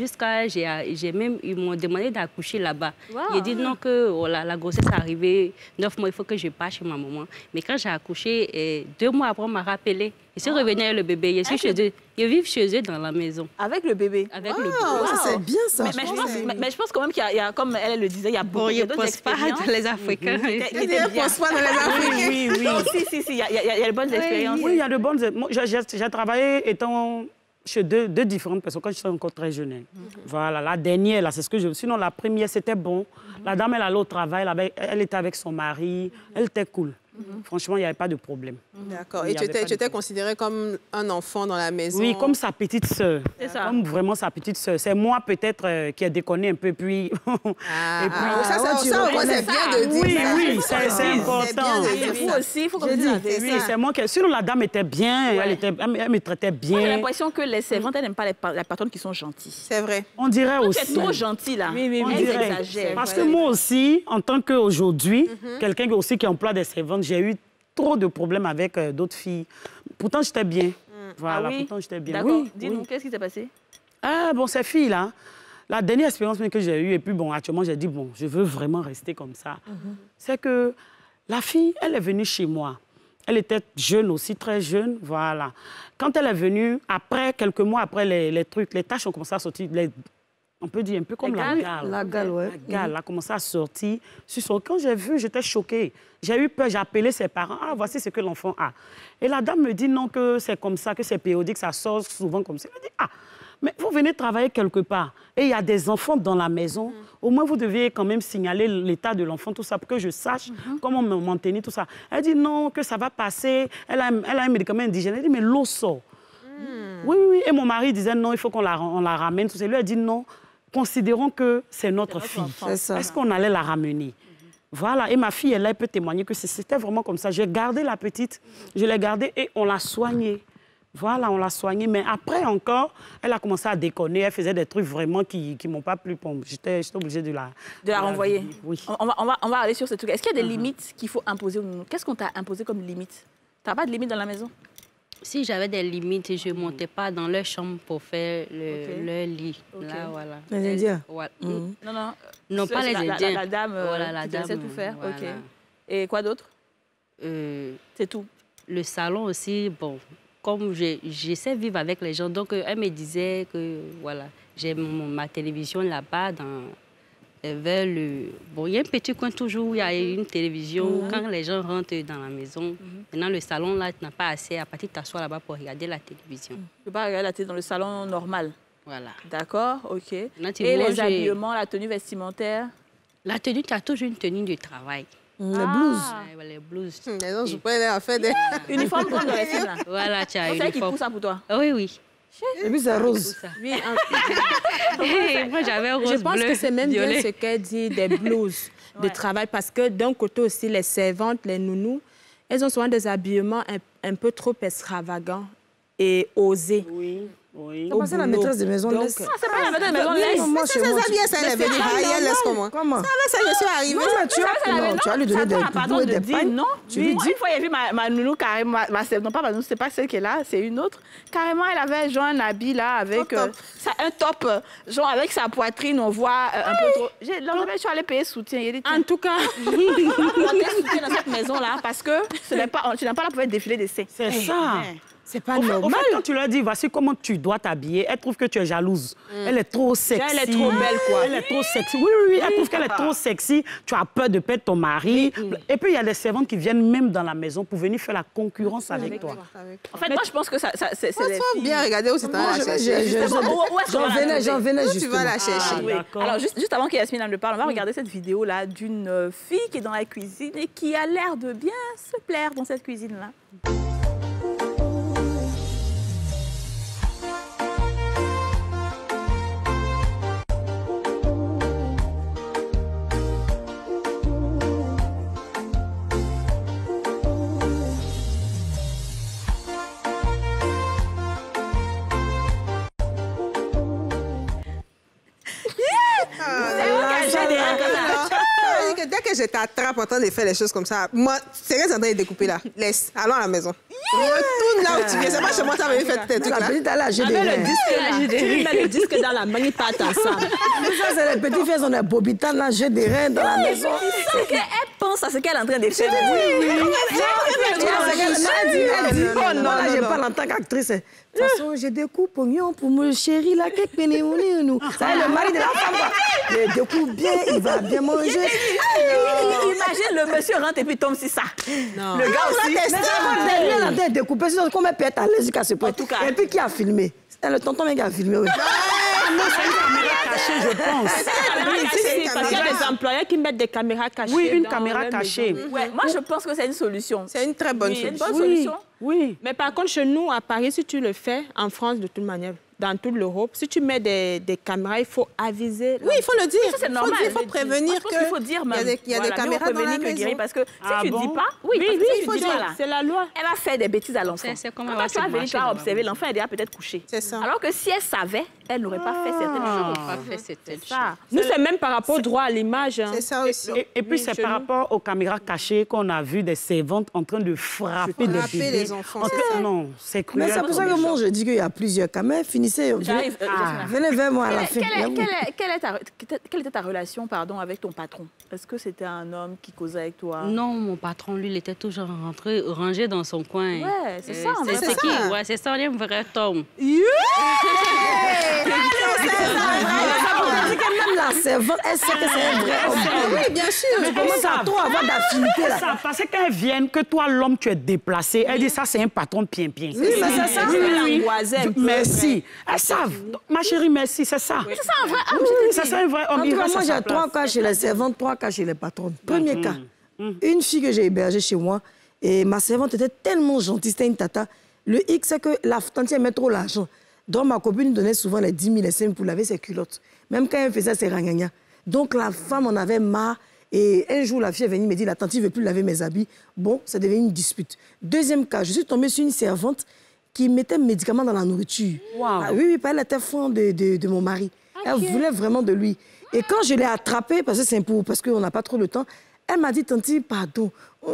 ils m'ont demandé d'accoucher là-bas. Wow. J'ai dit non, que la grossesse est arrivée 9 mois, il faut que je parte chez ma maman. Mais quand j'ai accouché, 2 mois après, on m'a rappelé. Je suis revenue avec le bébé. Je suis chez eux. Ils vivent chez eux dans la maison. Avec le bébé? Avec le bébé. Ça, c'est bien, ça. Mais je pense quand même qu'il y a, comme elle le disait, il y a beaucoup d'autres expériences. Pas dans les Africains. Ils ne posent pas dans les Africains. Oui. Si, il y a de bonnes expériences. Oui, il y a de bonnes... Moi, j'ai travaillé étant chez deux différentes personnes quand j'étais encore très jeune. Voilà, la dernière, là, c'est ce que je... Sinon, la première, c'était bon. La dame, elle allait au travail, elle était avec son mari, elle était cool. Franchement, il n'y avait pas de problème. D'accord. Et tu étais considérée comme un enfant dans la maison? Oui, comme sa petite sœur. C'est ça. Comme vraiment sa petite sœur. C'est moi, peut-être, qui ai déconné un peu, puis... Ça, c'est bien de dire. Oui, c'est important. Vous aussi, il faut que vous disiez. Oui, c'est moi qui... Sinon, la dame était bien, elle me traitait bien. J'ai l'impression que les servantes, elles n'aiment pas les personnes qui sont gentilles. C'est vrai. On dirait aussi... Tu es trop gentil, là. On Elles dirait. exagèrent. Parce que moi aussi, en tant qu'aujourd'hui, quelqu'un aussi qui emploie des servantes, j'ai eu trop de problèmes avec d'autres filles. Pourtant, j'étais bien. Voilà, pourtant, j'étais bien. D'accord. Dis-nous, qu'est-ce qui s'est passé? Ah, bon, ces filles-là, la dernière expérience que j'ai eue, et puis bon, actuellement, j'ai dit, bon, je veux vraiment rester comme ça. C'est que la fille, elle est venue chez moi. Elle était jeune aussi, très jeune, voilà. Quand elle est venue, après, quelques mois après les trucs, les taches ont commencé à sortir, on peut dire un peu comme la gale. La gale, ouais. La gale a commencé à sortir. Quand j'ai vu, j'étais choquée. J'ai eu peur, j'ai appelé ses parents. Ah, voici ce que l'enfant a. Et la dame me dit non, que c'est comme ça, que c'est périodique, ça sort souvent comme ça. Elle me dit, ah, mais vous venez travailler quelque part et il y a des enfants dans la maison. Au moins, vous deviez quand même signaler l'état de l'enfant, tout ça, pour que je sache comment me maintenir, tout ça. Elle dit non, que ça va passer. Elle a un médicament indigène. Elle dit, mais l'eau sort. Oui. Et mon mari disait non, il faut qu'on la ramène. Tout ça. Lui a dit non. Considérons que c'est notre fille. Est-ce qu'on allait la ramener? Voilà. Et ma fille, elle peut témoigner que c'était vraiment comme ça. J'ai gardé la petite, je l'ai gardée et on l'a soignée. Voilà, on l'a soignée. Mais après encore, elle a commencé à déconner. Elle faisait des trucs vraiment qui ne m'ont pas plu. J'étais obligée de la renvoyer. Oui. On va aller sur ce truc. Est-ce qu'il y a des limites qu'il faut imposer aux nounous? Qu'est-ce qu'on t'a imposé comme limite? Tu n'as pas de limite dans la maison? Si j'avais des limites, je ne montais pas dans leur chambre pour faire leur lit. Là, voilà. Les Indiens? Voilà. Non, pas les Indiens. La dame, la qui dame, sait tout faire. voilà. OK. Et quoi d'autre? C'est tout. Le salon aussi, bon, comme j'essaie de vivre avec les gens, donc elle me disait que, voilà, j'ai ma télévision là-bas vers bon, il y a un petit coin toujours où il y a une télévision. Quand les gens rentrent dans la maison, maintenant le salon, là, tu n'as pas assez. À partir de t'asseoir là-bas pour regarder la télévision. Tu ne peux pas regarder la télé dans le salon normal? Voilà. D'accord, OK. Et les habillements, la tenue vestimentaire? La tenue, tu as toujours une tenue de travail. Les blouses. Ouais, les blouses. Je pourrais leur faire des... Uniforme comme dans les films, là. Voilà, tu as uniforme. C'est qui pousse ça pour toi? Oui. Et puis c'est rose. Oui, moi, j'avais rose. Je pense que c'est même bien ce qu'elle dit des blouses de travail, parce que d'un côté aussi, les servantes, les nounous, elles ont souvent des habillements un peu trop extravagants et osés. Oui. C'est la maîtresse de maison. C'est pas la maîtresse de maison. C'est ça, elle est venue. Elle laisse comment? Comment? Ça, je suis arrivée. Non, tu vas lui donner des poupous et des pagnes. Non, tu lui dis. Une fois, il y a vu ma nounou carrément, non pas ma nounou, c'est pas celle qui est là, c'est une autre. Carrément, elle avait genre un habit là avec un top, genre avec sa poitrine, on voit un peu trop. Je suis allée payer soutien. En tout cas, porter soutien dans cette maison là parce que tu n'es pas là pour faire défiler des seins. C'est ça. C'est pas Au normal. fait, quand tu leur dis, voici comment tu dois t'habiller, elle trouve que tu es jalouse. Elle est trop sexy. Elle est trop belle, quoi. Elle est trop sexy. Oui, elle trouve qu'elle est trop sexy. Tu as peur de perdre ton mari. Et puis, il y a des servantes qui viennent même dans la maison pour venir faire la concurrence avec toi. En fait, moi, je pense que c'est les filles. Bien regarder où c'est la chercher. J'en venais Tu vas la chercher. Oui. Alors, juste avant que Yasmine le parle, on va regarder cette vidéo-là d'une fille qui est dans la cuisine et qui a l'air de bien se plaire dans cette cuisine-là. Dès que je t'attrape en train de faire les choses comme ça, moi, c'est rien en train de découper là. Laisse, allons à la maison. Retourne là où tu viens. C'est pas chez moi, ça m'avait fait tes trucs là. La petite, elle a acheté des Le disque, tu mets le disque dans la main, ils partent ensemble. Ça, c'est les petites filles, on est bobitanes, là, j'ai des reins dans la maison. Elle pense à ce qu'elle est en train de faire. Elle dit, oh non, là, je parle en tant qu'actrice. De toute façon, j'ai des coupes oignons pour mon chéri, là, ça c'est le mari de la femme, quoi. Je découpe bien, il va bien manger. Imagine, le monsieur rentre et puis tombe sur ça. Non. Le gars aussi. Mais ça va bien découpé, sinon comment peut être à l'aise jusqu'à ce point. Et puis qui a filmé? C'est le tonton qui a filmé, oui. Non, c'est une caméra cachée, je pense. Parce qu'il y a des employeurs qui mettent des caméras cachées. Oui, une caméra cachée. Ouais, moi, je pense que c'est une solution. C'est une très bonne C'est une solution. bonne solution. Oui. Mais par contre, chez nous, à Paris, si tu le fais, en France, de toute manière, dans toute l'Europe, si tu mets des caméras, il faut aviser. Oui, il faut le dire. Ça, c'est normal. Il faut prévenir qu'il faut dire qu'il y a des caméras dans la maison. Parce que si tu ne dis pas, Oui, il faut dire. C'est la loi. Elle va faire des bêtises à l'enfant. C'est comme Quand elle va tu vas se venir, marcher tu vas dans observer, l'enfant est déjà peut-être couché. C'est ça. Alors que si elle savait, elle n'aurait pas fait certaines choses. Ça. Nous, c'est même par rapport au droit à l'image. C'est ça aussi. Et puis, c'est par rapport aux caméras cachées qu'on a vu des servantes en train de frapper des Frapper bébés. les enfants, c'est ça. Non, c'est cruel. Mais c'est pour ça que moi, je dis qu'il y a plusieurs caméras. Finissez. J'arrive. Venez vers moi à la fin. Quelle était ta relation avec ton patron? Est-ce que c'était un homme qui causait avec toi? Non, mon patron, lui, il était toujours rangé dans son coin. Ouais, c'est ça. C'est ça. Ouais, c'est ça, on est un vrai Tom. Ça veut dire que même la servante, elle sait que c'est un vrai homme. Oui, bien sûr. Tu commences à trop avoir d'affinité là. Ça, parce qu'elles viennent, que toi, l'homme, tu es déplacé. Elle dit, ça, c'est un patron bien. Oui, mais c'est ça. Merci. Elles savent. Ma chérie, merci, c'est ça. C'est ça un vrai homme. Ça, c'est un vrai homme. En Il tout cas, reste moi, à j'ai sa 3 place. cas chez les servantes, 3 cas chez les patrons. Premier cas, une fille que j'ai hébergée chez moi, et ma servante était tellement gentille, c'était une tata. Le hic, c'est que la tantière met trop l'argent. Donc, ma copine donnait souvent les 10 000 et 5 000 pour laver ses culottes. Même quand elle faisait ses rangagnas. Donc, la femme en avait marre. Et un jour, la fille est venue me dire, la tante ne veut plus laver mes habits. Bon, ça devient une dispute. Deuxième cas, je suis tombée sur une servante qui mettait médicaments dans la nourriture. Wow. Ah, oui, elle était fan de mon mari. Elle voulait vraiment de lui. Et quand je l'ai attrapée, parce qu'on n'a pas trop de temps, elle m'a dit, tanti, pardon.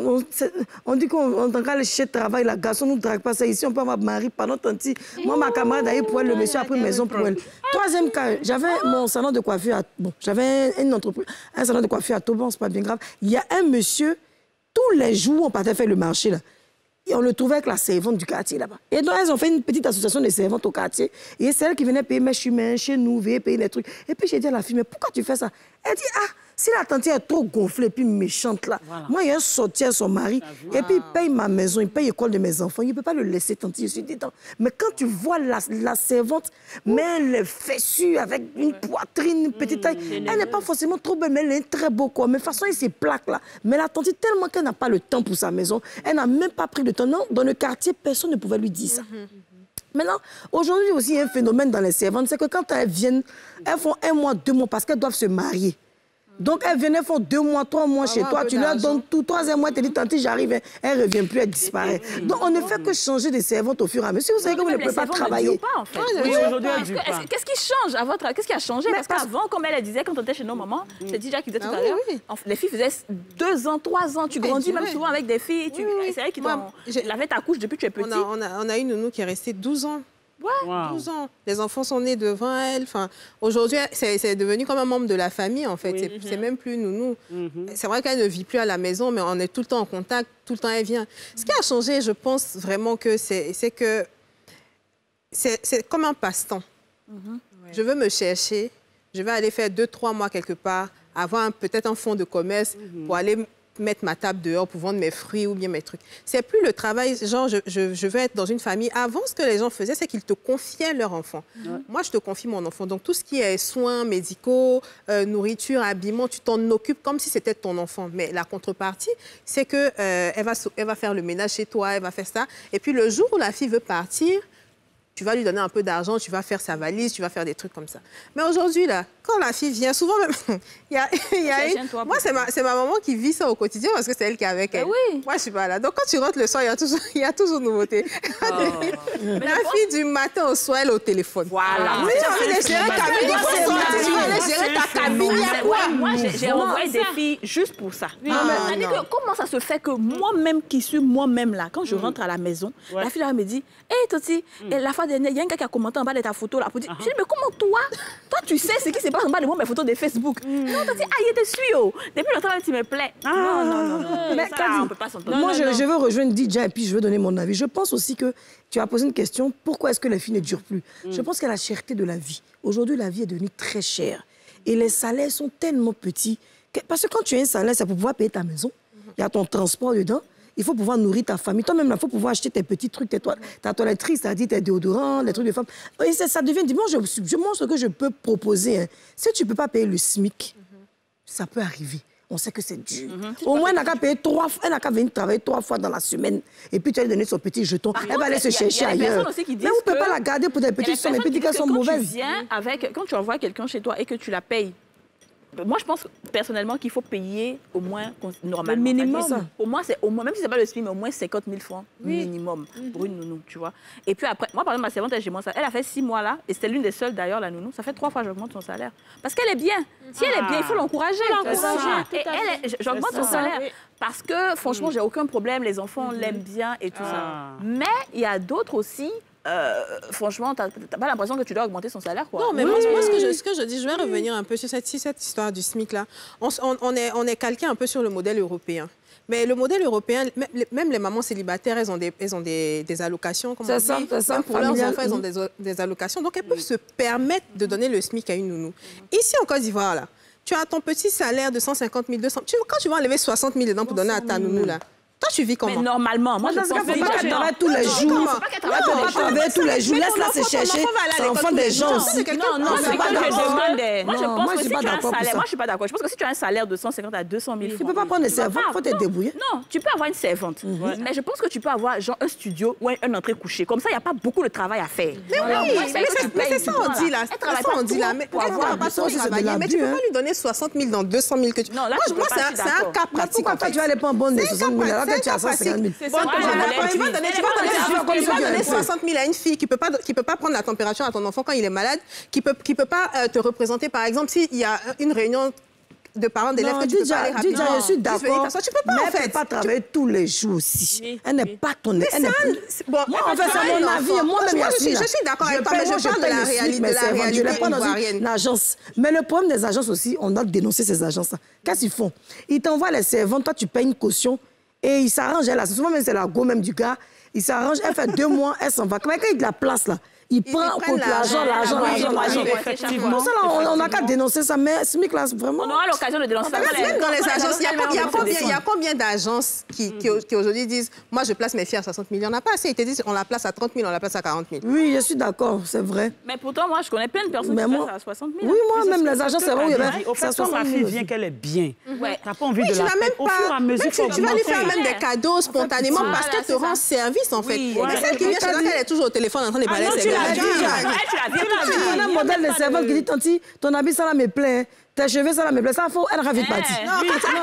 On dit qu'on va aller chercher travail, la garçon ne nous drague pas ça ici, on peut avoir mari, pardon, tanti. Moi, ma camarade a eu pour elle, le monsieur a pris maison pour elle. Troisième cas, j'avais mon salon de coiffure j'avais une entreprise, un salon de coiffure à Toban, c'est pas bien grave. Il y a un monsieur, tous les jours, on partait faire le marché, là. Et on le trouvait avec la servante du quartier là-bas. Et donc, elles ont fait une petite association de servantes au quartier. Et c'est elle qui venait payer mes chemins chez nous, venir payer les trucs. Et puis, j'ai dit à la fille, mais pourquoi tu fais ça? Elle dit, si la tante est trop gonflée et puis méchante là, moi, il y a un sorti à son mari. Et puis, il paye ma maison, il paye l'école de mes enfants. Il ne peut pas le laisser, tante. Je suis dit, mais quand tu vois la servante, mais elle est fessue avec une poitrine, une petite taille, elle n'est pas forcément trop belle, mais elle est très beau corps. Mais de toute façon, il s'est plaque là. Mais la tante, tellement qu'elle n'a pas le temps pour sa maison, elle n'a même pas pris le temps. Non, dans le quartier, personne ne pouvait lui dire ça. Maintenant, aujourd'hui aussi, il y a un phénomène dans les servantes, c'est que quand elles viennent, elles font 1 mois, 2 mois parce qu'elles doivent se marier. Donc, elles viennent, elles font 2 mois, 3 mois chez toi. Tu leur donnes tout. 3e mois, tu dis, tante, j'arrive. Elle ne revient plus, elle disparaît. Donc, on ne fait que changer de servante au fur et à mesure. Vous savez que vous ne pouvez pas travailler. Oui, aujourd'hui, elle ne dit pas. Qu'est-ce qui change à votre... Qu'est-ce qui a changé? Parce qu'avant, comme elle disait, quand on était chez nos mamans, c'est déjà qui disait tout à l'heure, les filles faisaient 2 ans, 3 ans. Tu grandis même souvent avec des filles. C'est vrai qu'ils lavaient ta couche depuis que tu es petite. On a une nounou qui est restée 12 ans Ouais, 12 ans. Les enfants sont nés devant elle. Enfin, aujourd'hui, c'est devenu comme un membre de la famille, en fait. Oui. C'est même plus nounou. C'est vrai qu'elle ne vit plus à la maison, mais on est tout le temps en contact, tout le temps elle vient. Ce qui a changé, je pense vraiment que c'est comme un passe-temps. Je veux me chercher, je vais aller faire 2-3 mois quelque part, avoir peut-être un fonds de commerce pour aller mettre ma table dehors pour vendre mes fruits ou bien mes trucs. C'est plus le travail, genre je veux être dans une famille. Avant, ce que les gens faisaient, c'est qu'ils te confiaient leur enfant. Moi, je te confie mon enfant. Donc, tout ce qui est soins médicaux, nourriture, habillement, tu t'en occupes comme si c'était ton enfant. Mais la contrepartie, c'est que elle va faire le ménage chez toi, elle va faire ça. Et puis, le jour où la fille veut partir, tu vas lui donner un peu d'argent, tu vas faire sa valise, tu vas faire des trucs comme ça. Mais aujourd'hui, là, quand la fille vient, souvent même, moi, c'est ma maman qui vit ça au quotidien parce que c'est elle qui est avec elle. Oui. Moi, je suis pas là. Donc, quand tu rentres le soir, il y a toujours nouveauté. La fille du matin au soir, elle est au téléphone. Voilà. Oui, tu vas aller gérer ta cabine. Moi, j'ai envoyé des filles juste pour ça. C'est-à-dire que comment ça se fait que moi-même, qui suis moi-même là, quand je rentre à la maison, la fille là me dit, hé, Toti, la fois dernière, il y a un gars qui a commenté en bas de ta photo là pour dire, je dis, mais comment toi tu sais ce qui se passe en bas de moi, mes photos de Facebook. Non, Toti, il est dessus, oh. Depuis longtemps, tu me plais. Non. Mais ça, on peut pas s'entendre. Moi, je veux rejoindre DJ et puis je veux donner mon avis. Je pense aussi que tu as posé une question, pourquoi est-ce que les filles ne durent plus? Je pense qu'il y a la cherté de la vie. Aujourd'hui, la vie est devenue très chère. Et les salaires sont tellement petits. Parce que quand tu as un salaire, c'est pour pouvoir payer ta maison. Il y a ton transport dedans. Il faut pouvoir nourrir ta famille. Toi-même, il faut pouvoir acheter tes petits trucs, ta toiletterie, c'est-à-dire tes déodorants, les trucs de femmes. Et ça devient... Dis-moi, je montre ce que je peux proposer. Hein. Si tu ne peux pas payer le SMIC, ça peut arriver. On sait que c'est dur. Au moins, elle n'a qu'à payer 3 fois. Elle n'a qu'à venir travailler 3 fois dans la semaine. Et puis, tu vas lui donner son petit jeton. Elle va aller se chercher ailleurs. Mais on ne peut pas la garder pour des petites sommes. Les petites sont mauvaises. Quand tu envoies quelqu'un chez toi et que tu la payes, moi, je pense personnellement qu'il faut payer au moins normalement. Le minimum. Au moins, même si ce n'est pas le SMIC, mais au moins 50 000 francs minimum pour une nounou, tu vois. Et puis après, moi, par exemple, ma servante, elle a fait 6 mois là, et c'était l'une des seules d'ailleurs, la nounou. Ça fait 3 fois que j'augmente son salaire. Parce qu'elle est bien. Si elle est bien, il faut l'encourager. J'augmente son salaire. Parce que, franchement, j'ai aucun problème. Les enfants l'aiment bien et tout ça. Mais il y a d'autres aussi. Franchement, tu n'as pas l'impression que tu dois augmenter son salaire, quoi. Non, mais moi, ce que je dis, je vais revenir un peu sur cette histoire du SMIC-là. On est calqué un peu sur le modèle européen. Mais le modèle européen, même les mamans célibataires, elles ont des allocations. C'est ça. Même pour leurs enfants, elles ont des allocations. Donc, elles peuvent se permettre de donner le SMIC à une nounou. Ici, en Côte d'Ivoire, là, tu as ton petit salaire de 150 000, 200 000. Quand tu vas enlever 60 000 dedans pour donner à ta nounou, là, toi, tu vis comment? Mais normalement, moi, je pense que qu'elle travaille tous les jours. Pas travailler tous les jours. Laisse-la se chercher. C'est l'enfant des gens aussi. Non, c'est pas d'accord. Moi, je pense que si tu as un salaire... Moi, je suis pas d'accord. Je pense que si tu as un salaire de 150 à 200 000 francs... Tu ne peux pas prendre des servantes. Il faut te débrouiller. Non, tu peux avoir une servante. Mais je pense que tu peux avoir genre un studio ou un entrée couchée. Comme ça, il n'y a pas beaucoup de travail à faire. Mais oui, c'est ça on dit là. C'est ça on dit là. Mais pour avoir pas trop travailler. Mais tu ne peux pas lui donner 60 000 dans 200 000 que tu... Non, là, moi, c'est un cas pratique. Pourquoi tu vas aller prendre bonne de 60 000 alors que tu as 150 000? Tu vas donner 60 000 à une fille qui peut pas prendre la température à ton enfant quand il est malade, qui peut pas te représenter, par exemple, s'il y a une réunion de parents d'élèves que tu peux pas aller rapidement. Je suis d'accord. Tu peux pas, mais en elle ne fait. peut pas travailler tous les jours aussi. Elle n'est pas ton... Bon, moi, en fait, c'est mon avis. Moi-même, je suis d'accord avec toi, mais je parle de la réalité ivoirienne. Une agence. Mais le problème des agences aussi, on doit dénoncer ces agences-là. Qu'est-ce qu'ils font? Ils t'envoient les servantes, toi, tu payes une caution. Et il s'arrange, là. Souvent, même, c'est la go même du gars. Il s'arrange, elle fait 2 mois, elle s'en va. Quand il y a de la place, là, il prend l'argent. Effectivement. On n'a qu'à dénoncer ça, mais SMIC, là, vraiment... On aura l'occasion de dénoncer ça. Même dans les agences, il y a combien d'agences qui aujourd'hui disent « Moi, je place mes filles à 60 000 ». Il n'y en a pas assez. Ils te disent « On la place à 30 000, on la place à 40 000 ». Oui, je suis d'accord, c'est vrai. Mais pourtant, moi, je connais plein de personnes qui placent à 60 000. Oui, moi, même les agences, c'est vrai où il y avait... Au fait, quand ma fille vient qu'elle est bien, tu n'as pas envie de la mettre. Au fur et à mesure, tu vas lui faire même des cadeaux spontanément parce qu'elle te rend service, en fait. Mais celle qui vient chez toi, elle est toujours au téléphone en train de balayer ses gars. Tu as un modèle de servante qui dit, Tanti, ton habit, ça là me plaît. Tes cheveux, ça là me plaît. Ça, elle va vite partir. Non,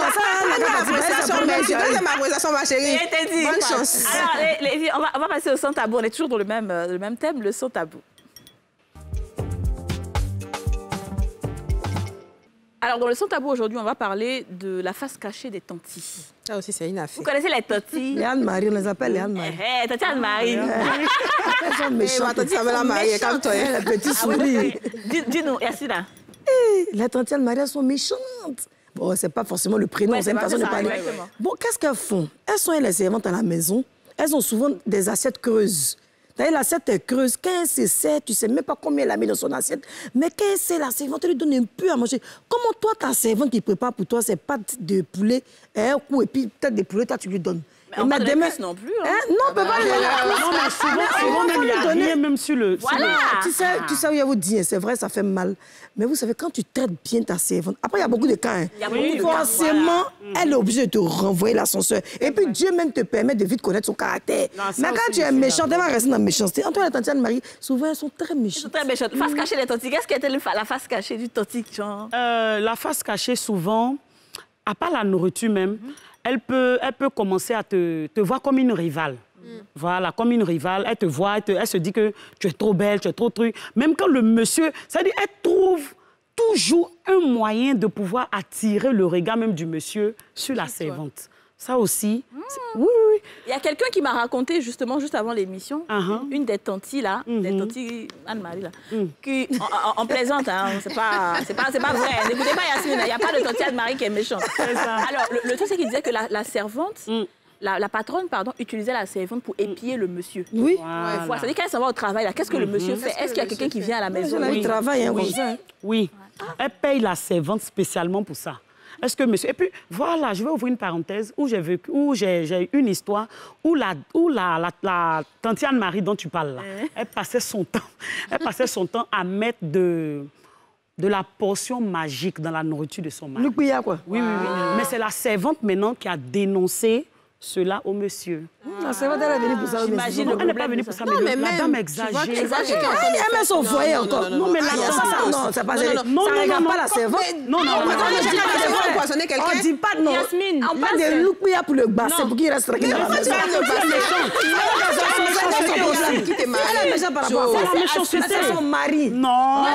ça, ma chérie. Bonne chance. Alors, les filles, on va passer au son tabou. On est toujours dans le même thème, le son tabou. Alors, dans le Sans Tabou aujourd'hui, on va parler de la face cachée des tantis. Ça aussi, c'est une affaire. Vous connaissez les tantis? Les Anne-Marie, on les appelle les Anne-Marie. Tanti Anne-Marie. Elles sont méchantes. Tanti s'appelle Anne-Marie, calme-toi. Les petits souris. Dis-nous, Yassina. Les tanti Anne-Marie, elles sont méchantes. Bon, c'est pas forcément le prénom, c'est une façon de parler. Bon, qu'est-ce qu'elles font? Elles sont les servantes à la maison. Elles ont souvent des assiettes creuses. L'assiette est creuse. Quand elle se sert, tu ne sais même pas combien elle a mis dans son assiette. Mais quand elle sert, la servante elle lui donne un peu à manger. Comment toi, ta servante qui prépare pour toi ses pâtes de poulet, un coup, et puis peut-être des poulets, toi, tu lui donnes. Mais on ne demain... non plus. Hein? Non, on ne peut pas lui donner. Non, mais souvent même, il n'y a rien, même sur le... Voilà. Tu sais où il y a vous dire, c'est vrai, ça fait mal. Mais vous savez, quand tu traites bien ta servante, après, il y a beaucoup de cas. Hein. Forcément, elle est obligée de te renvoyer l'ascenseur. Et puis, Dieu même te permet de vite connaître son caractère. Non, mais quand tu es méchante, elle va rester dans la méchanceté. Antoine et la tante Anne-Marie, souvent, elles sont très méchantes. Elles sont très méchantes. Face cachée des tantis, qu'est-ce qu'était la face cachée du tanti, genre? La face cachée, souvent, à part la nourriture même, elle peut commencer à te voir comme une rivale. Voilà, comme une rivale. Elle te voit, elle se dit que tu es trop belle, tu es trop truc. Même quand le monsieur... C'est-à-dire, elle trouve toujours un moyen de pouvoir attirer le regard même du monsieur sur la servante. Ça aussi... Oui. Il y a quelqu'un qui m'a raconté, justement, juste avant l'émission, une des tantis, là, des tantis Anne-Marie, là, qui, en plaisante, hein, c'est pas vrai. N'écoutez pas Yasmine, il n'y a pas de tanti Anne-Marie qui est méchante. Alors, le truc, c'est qu'il disait que la servante... La patronne, pardon, utilisait la servante pour épier le monsieur. Oui. Voilà. Ça veut dire qu'elle s'en va au travail, qu'est-ce que le monsieur fait? Est-ce qu'il y a quelqu'un qui vient à la maison? Il travaille, comme ça. Oui. Elle paye la servante spécialement pour ça. Est-ce que monsieur... Et puis, voilà, je vais ouvrir une parenthèse où j'ai eu une histoire où la tante Anne-Marie dont tu parles là, elle passait son temps à mettre de la portion magique dans la nourriture de son mari. Le quoi? Oui. Mais c'est la servante maintenant qui a dénoncé cela au monsieur. La servante, elle est venue pour ça. J'imagine. Elle n'est pas venue pour ça, mais la dame exagère. Elle met son foyer encore. Non, mais non, c'est pas gêné. Ça ne regarde pas la servante. Non. On dit pas non. On parle de Loukouya pour le bas. C'est pour qu'il reste tranquille. Elle est méchante par rapport à ça. C'est son mari. Non.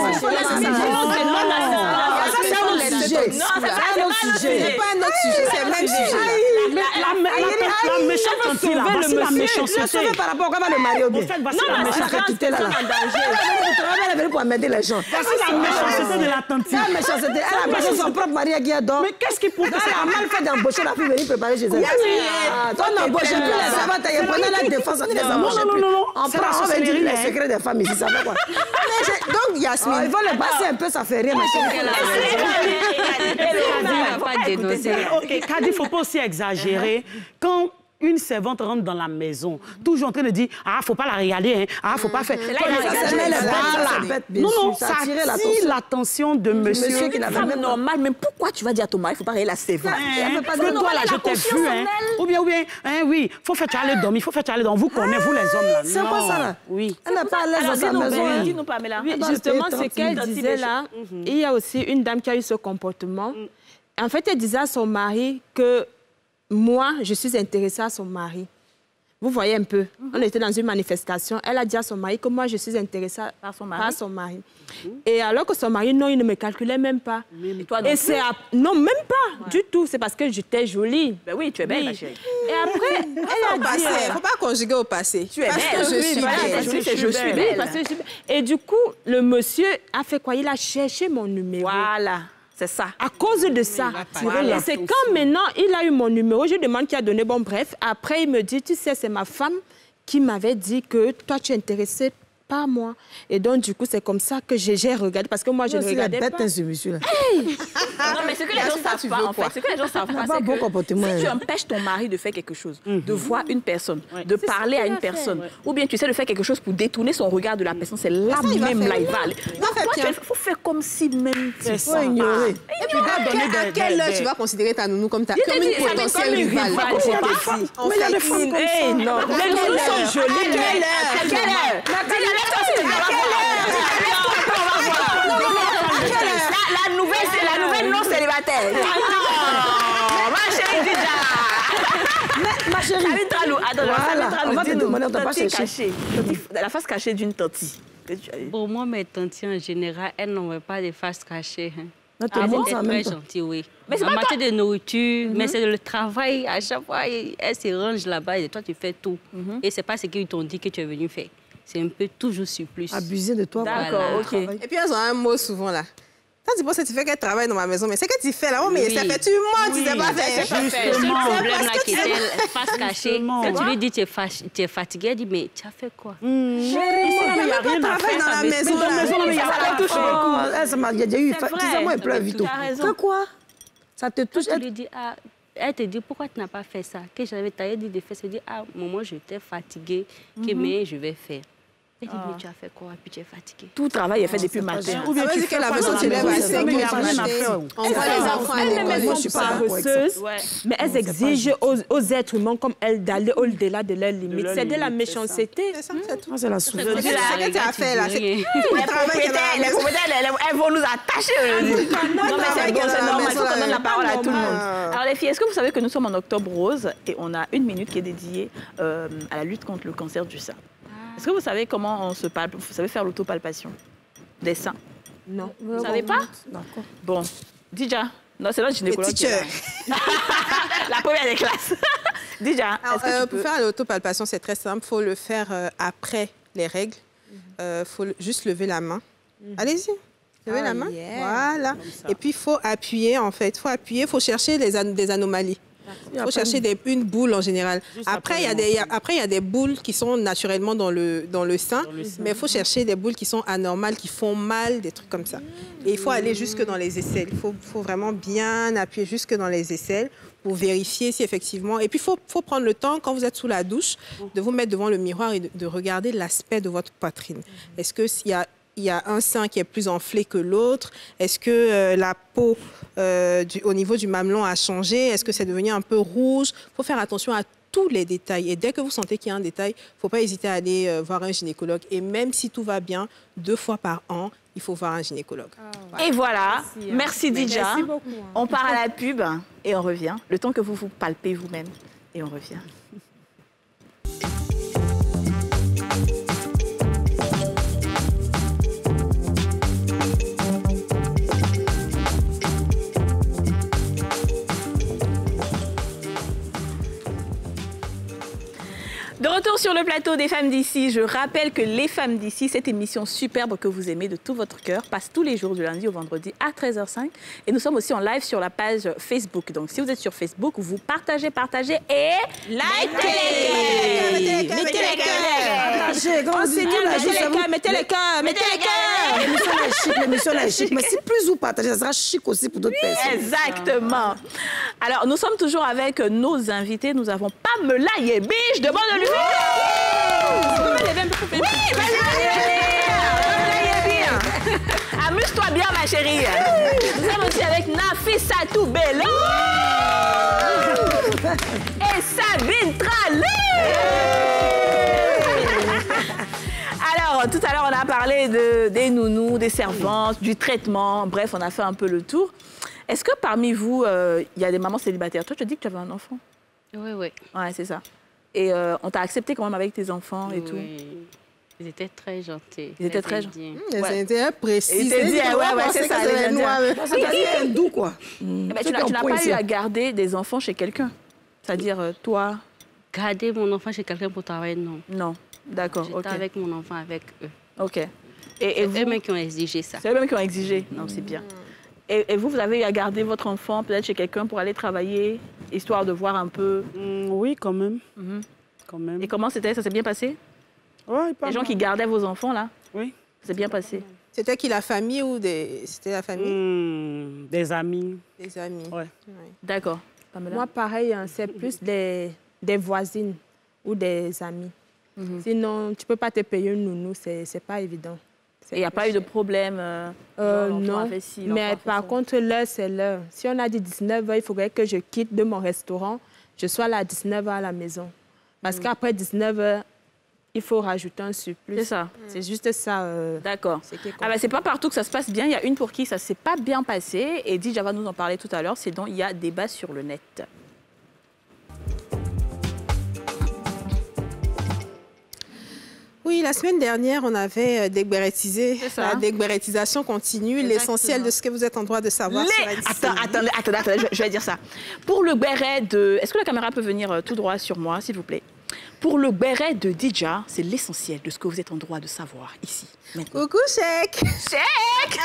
C'est un autre sujet. C'est pas un autre sujet, c'est le même sujet. La méchanceté, là, voici la méchanceté. Par rapport à le mari au bien. Voici la méchanceté. Elle est venue pour amener les gens. Voici la méchanceté de la tante. La méchanceté. Elle a besoin de son propre mari qui adore. Mais qu'est-ce qui prouve que elle a mal fait d'embaucher la fille venir préparer chez elle? On n'embauche plus les servantes. Il y a pendant la défense, on les embauche plus. On prend, on va dire les secrets des femmes ici, ça fait quoi? Donc, Yasmine... Il faut le passer un peu, ça fait rien. Kadi, il ne faut pas aussi exagérer. Quand une servante rentre dans la maison, toujours en train de dire « Ah, il ne faut pas la regarder, il ne faut pas faire... » Non, ça attire l'attention de monsieur qui n'avait même normal. Mais pourquoi tu vas dire à ton mari, il ne faut pas regarder la servante? Parce que toi, là, je t'ai vu, ou bien, oui, il faut faire aller dormir, il faut faire aller dormir. Vous connaissez, vous les hommes, là. C'est quoi ça, là? Oui. Elle n'a pas à l'aise dans sa maison. Dis-nous, Pamela. Oui, justement, ce qu'elle disait là, il y a aussi une dame qui a eu ce comportement. En fait, elle disait à son mari que moi, je suis intéressée à son mari. Vous voyez un peu, on était dans une manifestation. Elle a dit à son mari que moi, je suis intéressée par son mari. Et alors que son mari, non, il ne me calculait même pas. Et toi non plus? Non, même pas, du tout. C'est parce que j'étais jolie. Ben oui, tu es belle, ma chérie. Et après, elle a dit... Il ne faut pas conjuguer au passé. Tu es belle. Parce que je suis belle. Je suis belle. Et du coup, le monsieur a fait quoi? Il a cherché mon numéro. Voilà. C'est ça. À cause de ça. Et c'est quand maintenant il a eu mon numéro, je demande qui a donné, bon bref, après il me dit, tu sais, c'est ma femme qui m'avait dit que toi tu es intéressée par moi. Et donc du coup c'est comme ça que j'ai regardé, parce que moi je ne regardais pas. C'est bête, monsieur là. Non mais ce que les gens savent pas en fait, ce que les gens savent pas, c'est que si tu empêches ton mari de faire quelque chose, de voir une personne, de parler à une personne, ou bien tu essaies de faire quelque chose pour détourner son regard de la personne, c'est là même là il va aller. Donc toi il faut faire comme si même tu faut ignorer. Et puis à quelle heure tu vas considérer ta nounou comme une potentielle rivale? Mais il y a des femmes comme ça. Non, les nounous sont jolies. À quelle heure? La nouvelle non célibataire. Ma chérie déjà. Ma chérie. On va te demander, on t'a pas cherché. La face cachée d'une tantie. Pour moi, mes tanties en général, elles n'ont pas de face cachée. Là, tout le Elle monde, était ça en très même temps. gentille, oui. Mais c'est En pas matière de nourriture, mais c'est le travail. À chaque fois, elle se range là-bas et toi, tu fais tout. Et c'est pas ce qu'ils t'ont dit que tu es venu faire. C'est un peu toujours sur plus. Abuser de toi. D'accord, Voilà. ok. Et puis, elles ont un mot souvent, là. Quand tu penses que tu fais qu'elle travaille dans ma maison, mais c'est que tu fais là, oh, mais Oui. ça fait tu mens, tu sais pas faire. Le seul problème là qui était face cachée, Justement. quand tu lui dis tu es fatiguée, elle dit mais tu as fait quoi? Mais pas travailler dans la maison, là. Ça touche beaucoup. Il y a déjà eu... C'est vrai. Tu sais, moi, elle pleure vite. Tu as raison. Que quoi? Ça te touche. Tu lui dis, ah, elle te dit pourquoi tu n'as pas fait ça? Que j'avais taillé dit de faire, elle dit ah, maman, j'étais fatiguée, mais je vais faire. Elle dit, mais tu as fait quoi? Et puis tu es fatiguée. Tout travail est fait depuis le matin. Ou bien Ça veut tu dire fais que la pas maison, dans tu la lèves à maison, 5 mais il y a heures rien du à matin. faire. On voit les enfants à Elles-mêmes, elles l'école. sont suis pas d'accord avec ça. paresseuses, Ouais. mais elles exigent aux êtres humains comme elles d'aller au-delà de leurs limites. leurs C'est de la limites, c'est ça. méchanceté. C'est ça, c'est tout. Ah, c'est la souffrance. C'est ce que tu as fait, là. C'est Les propriétaires, elles vont nous attacher aujourd'hui. Non, mais c'est bon, c'est normal. Il faut qu'on donne la parole à tout le monde. Alors, les filles, est-ce que vous savez que nous sommes en octobre rose et on a 1 minute qui est dédiée à la lutte contre le cancer du sein? Est-ce que vous savez comment on se palpe? Vous savez faire l'autopalpation des seins? Non. Vous savez pas? D'accord. Bon, Dija. Non, c'est notre gynécologue. teacher. qui est là. La première des classes. Dija, est-ce que tu Pour peux... faire l'autopalpation, c'est très simple. Il faut le faire après les règles. Il faut juste lever la main. Allez-y. Levez la main. Voilà. Et puis, il faut appuyer, en fait. Il faut appuyer, il faut chercher des anomalies. Il faut chercher une boule en général. Après, il y a des boules qui sont naturellement dans le sein, mais il faut chercher des boules qui sont anormales, qui font mal, des trucs comme ça. Et il faut aller jusque dans les aisselles. Il faut vraiment bien appuyer jusque dans les aisselles pour vérifier si effectivement... Et puis, il faut prendre le temps, quand vous êtes sous la douche, de vous mettre devant le miroir et de regarder l'aspect de votre poitrine. Est-ce qu'il y a un sein qui est plus enflé que l'autre? Est-ce que la peau au niveau du mamelon a changé? Est-ce que c'est devenu un peu rouge? Il faut faire attention à tous les détails. Et dès que vous sentez qu'il y a un détail, il ne faut pas hésiter à aller voir un gynécologue. Et même si tout va bien, 2 fois par an, il faut voir un gynécologue. Et voilà, merci Dija. Merci beaucoup. On part à la pub et on revient. Le temps que vous vous palpez vous-même et on revient. De retour sur le plateau des Femmes d'ici, je rappelle que Les Femmes d'ici, cette émission superbe que vous aimez de tout votre cœur, passe tous les jours du lundi au vendredi à 13h05. Et nous sommes aussi en live sur la page Facebook. Donc si vous êtes sur Facebook, vous partagez et likez. Mettez les cœurs. Mettez les cœurs. L'émission là est chic. Mais si plus vous partagez, ça sera chic aussi pour d'autres personnes. Exactement. Alors, nous sommes toujours avec nos invités. Nous avons Pamela Yebiche de Bonne-Lune. Oui, amuse-toi bien, ma chérie. Nous sommes aussi avec Nafissatou Bello et Sabine Tralé. Alors, tout à l'heure, on a parlé des nounous, des servantes, du traitement. Bref, on a fait un peu le tour. Est-ce que parmi vous, il y a des mamans célibataires? Toi, tu as dit que tu avais un enfant? Oui, oui. Ouais, c'est ça. Et on t'a accepté quand même avec tes enfants et tout? Ils étaient très gentils. Ils étaient très gentils. Ils étaient précis. Ils t'ont dit, ouais, c'est ça, les Indiens. C'est un doux, quoi. Tu n'as pas eu à garder des enfants chez quelqu'un? C'est-à-dire, toi? Garder mon enfant chez quelqu'un pour travailler, non. Non, d'accord, ok. J'étais avec mon enfant, avec eux. Ok. Et C'est vous? eux-mêmes qui ont exigé ça. C'est eux-mêmes qui ont exigé. Non, c'est bien. Et vous avez eu à garder votre enfant peut-être chez quelqu'un pour aller travailler, histoire de voir un peu? Oui, quand même. Quand même. Et comment c'était? Ça s'est bien passé? Ouais, Les gens qui gardaient vos enfants, là? Oui. C'est bien passé? C'était qui, la famille ou c'était la famille? Des amis. Des amis. Ouais. D'accord. Pamela? Moi, pareil, hein, c'est plus des voisines ou des amis. Sinon, tu ne peux pas te payer une nounou, c'est pas évident. Il n'y a pas eu de problème? Non, mais par contre, l'heure, c'est l'heure. Si on a dit 19h, il faudrait que je quitte de mon restaurant, je sois là à 19h à la maison. Parce qu'après 19h, il faut rajouter un surplus. C'est ça. C'est juste ça. D'accord. C'est pas partout que ça se passe bien. Il y a une pour qui ça ne s'est pas bien passé. Et Dija va nous en parler tout à l'heure. C'est dont il y a débat sur le net. Oui, Oui, la semaine dernière, on avait dégbérétisé. La dégbérétisation continue. L'essentiel de ce que vous êtes en droit de savoir. Attendez, je vais dire ça. Pour le béret de... Est-ce que la caméra peut venir tout droit sur moi, s'il vous plaît? Pour le béret de Dija, c'est l'essentiel de ce que vous êtes en droit de savoir ici. Maintenant. Coucou, Chèque. Chèque.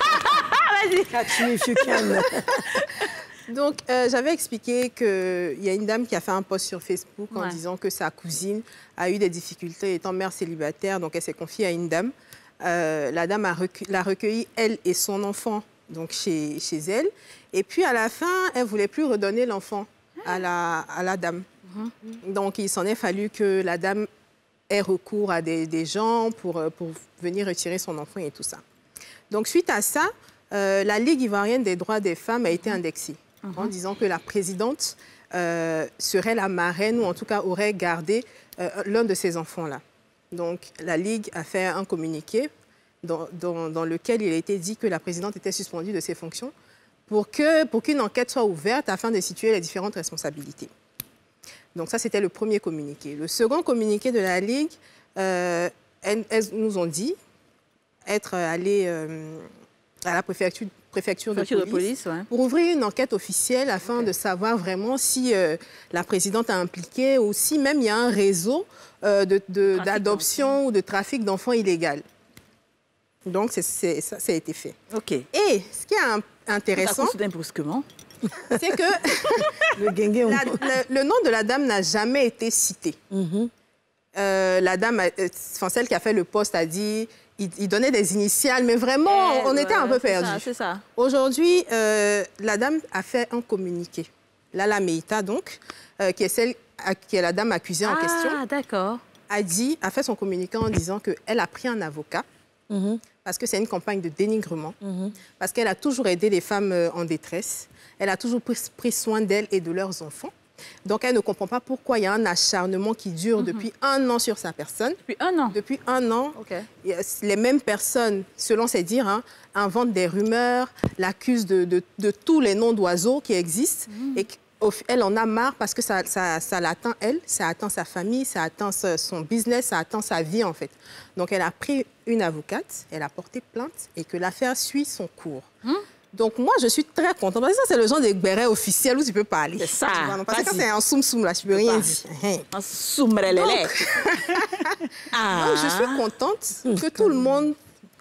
Vas-y. Donc, j'avais expliqué qu'il y a une dame qui a fait un post sur Facebook en disant que sa cousine a eu des difficultés étant mère célibataire, donc elle s'est confiée à une dame. La dame l'a recueilli, elle et son enfant, donc chez elle. Et puis, à la fin, elle ne voulait plus redonner l'enfant à la dame. Donc, il s'en est fallu que la dame ait recours à des gens pour venir retirer son enfant et tout ça. Donc, suite à ça, la Ligue ivoirienne des droits des femmes a été indexée en disant que la présidente serait la marraine ou en tout cas aurait gardé l'un de ces enfants-là. Donc, la Ligue a fait un communiqué dans lequel il a été dit que la présidente était suspendue de ses fonctions pour qu'une enquête soit ouverte afin de situer les différentes responsabilités. Donc ça, c'était le premier communiqué. Le second communiqué de la Ligue, elles nous ont dit être allées à la préfecture de police pour ouvrir une enquête officielle afin de savoir vraiment si la présidente a impliqué ou si même il y a un réseau d'adoption ou de trafic d'enfants illégal. Donc, ça a été fait. OK. Et ce qui est intéressant... brusquement. C'est que le nom de la dame n'a jamais été cité. La dame, celle qui a fait le post a dit, il donnait des initiales, mais vraiment, on était un peu perdus. C'est ça. Aujourd'hui, la dame a fait un communiqué. Lala Meïta, donc, qui est la dame accusée en question, a fait son communiqué en disant qu'elle a pris un avocat parce que c'est une campagne de dénigrement, parce qu'elle a toujours aidé les femmes en détresse. Elle a toujours pris soin d'elles et de leurs enfants. Donc, elle ne comprend pas pourquoi il y a un acharnement qui dure depuis 1 an sur sa personne. Depuis 1 an? Depuis 1 an. Les mêmes personnes, selon ses dires, inventent des rumeurs, l'accusent de tous les noms d'oiseaux qui existent. Et elle en a marre parce que ça l'atteint, elle, ça atteint sa famille, ça atteint son business, ça atteint sa vie, en fait. Donc, elle a pris une avocate, elle a porté plainte et que l'affaire suit son cours. Donc, moi, je suis très contente. Parce que ça, c'est le genre de béret officiel où tu peux parler. C'est ça. Parce que quand c'est un soum-soum, là, je ne peux rien dire. Un soum-relélé. Donc, je suis contente que tout le monde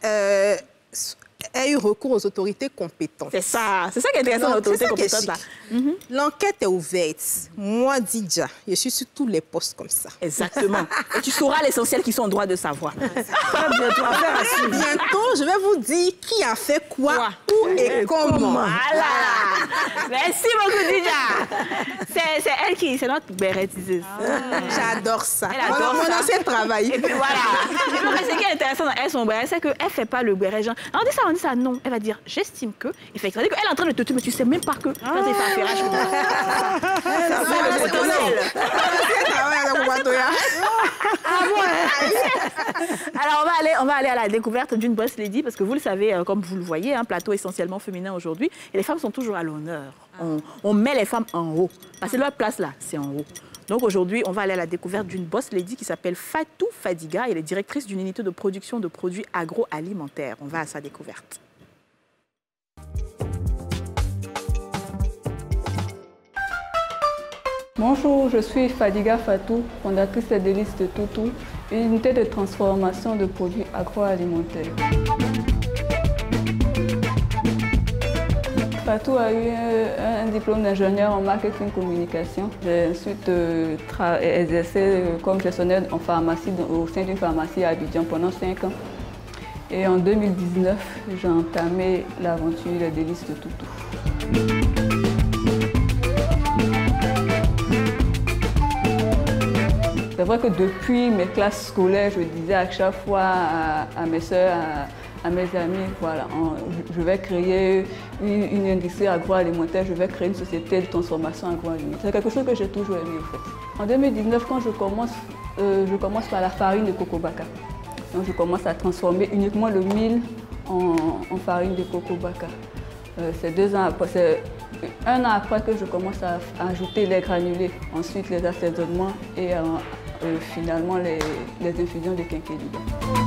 ait eu recours aux autorités compétentes. C'est ça. C'est ça qui est intéressant, l'autorité compétente, là. L'enquête est ouverte. Moi, Dija, je suis sur tous les postes comme ça. Exactement. Et tu sauras l'essentiel qu'ils sont en droit de savoir. Bientôt, je vais vous dire qui a fait quoi, où et comment. Voilà. Merci beaucoup, Dija. C'est elle qui, c'est notre bérétiseuse. J'adore ça. Elle adore ça. Mon ancien travail. Et puis voilà. Ce qui est intéressant dans elle, son béret, c'est qu'elle ne fait pas le béret genre. On dit ça, non. Elle va dire, j'estime que, effectivement, elle est en train de te tuer, mais tu ne sais même pas que. Alors, on va aller à la découverte d'une boss lady, parce que vous le savez, comme vous le voyez, un plateau essentiellement féminin aujourd'hui, et les femmes sont toujours à l'honneur. On met les femmes en haut, parce que leur place là, c'est en haut. Donc aujourd'hui, on va aller à la découverte d'une boss lady qui s'appelle Fatou Fadiga. Elle est directrice d'une unité de production de produits agroalimentaires. On va à sa découverte. Bonjour, je suis Fadiga Fatou, fondatrice des Délices de Toutou, une unité de transformation de produits agroalimentaires. Fatou a eu un diplôme d'ingénieur en marketing communication. J'ai ensuite exercé comme gestionnaire en pharmacie au sein d'une pharmacie à Abidjan pendant 5 ans. Et en 2019, j'ai entamé l'aventure des Délices de Toutou. C'est vrai que depuis mes classes scolaires, je disais à chaque fois à mes soeurs, à mes amis, voilà, je vais créer une industrie agroalimentaire, je vais créer une société de transformation agroalimentaire. C'est quelque chose que j'ai toujours aimé, en fait. En 2019, quand je commence par la farine de coco baka. Donc je commence à transformer uniquement le mil en farine de coco baka. C'est 2 ans après, c'est 1 an après que je commence à ajouter les granulés, ensuite les assaisonnements et finalement les infusions de quinqueliba.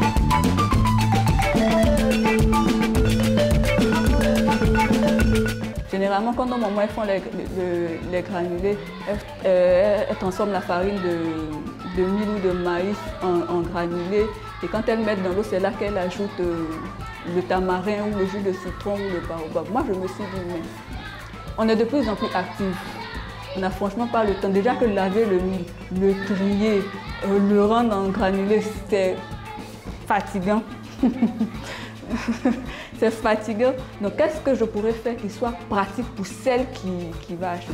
Généralement, quand nos mamans font les granulés, elles transforment la farine de mil ou de maïs en granulés. Et quand elles mettent dans l'eau, c'est là qu'elles ajoutent le tamarin ou le jus de citron ou le baobab. Moi, je me suis dit, mais on est de plus en plus actifs. On n'a franchement pas le temps. Déjà que laver le mil, le trier, le rendre en granulés, c'est fatigant. C'est fatigant. Donc, qu'est-ce que je pourrais faire qui soit pratique pour celle qui va acheter?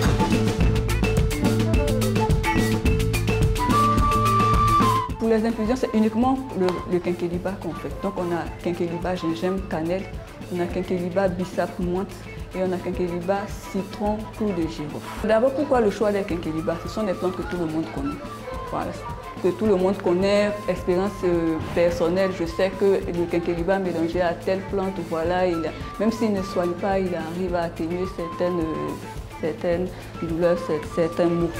Pour les infusions, c'est uniquement le quinqueliba qu'on fait. Donc, on a quinqueliba gingembre, cannelle, on a quinqueliba bissap menthe et on a quinqueliba citron, clou de girofle. D'abord, pourquoi le choix des quinqueliba? Ce sont des plantes que tout le monde connaît. Voilà. Que tout le monde connaît, expérience personnelle, je sais que le quinqueliba mélangé à telle plante, voilà, même s'il ne soigne pas, il arrive à atténuer certaines douleurs, certains maux.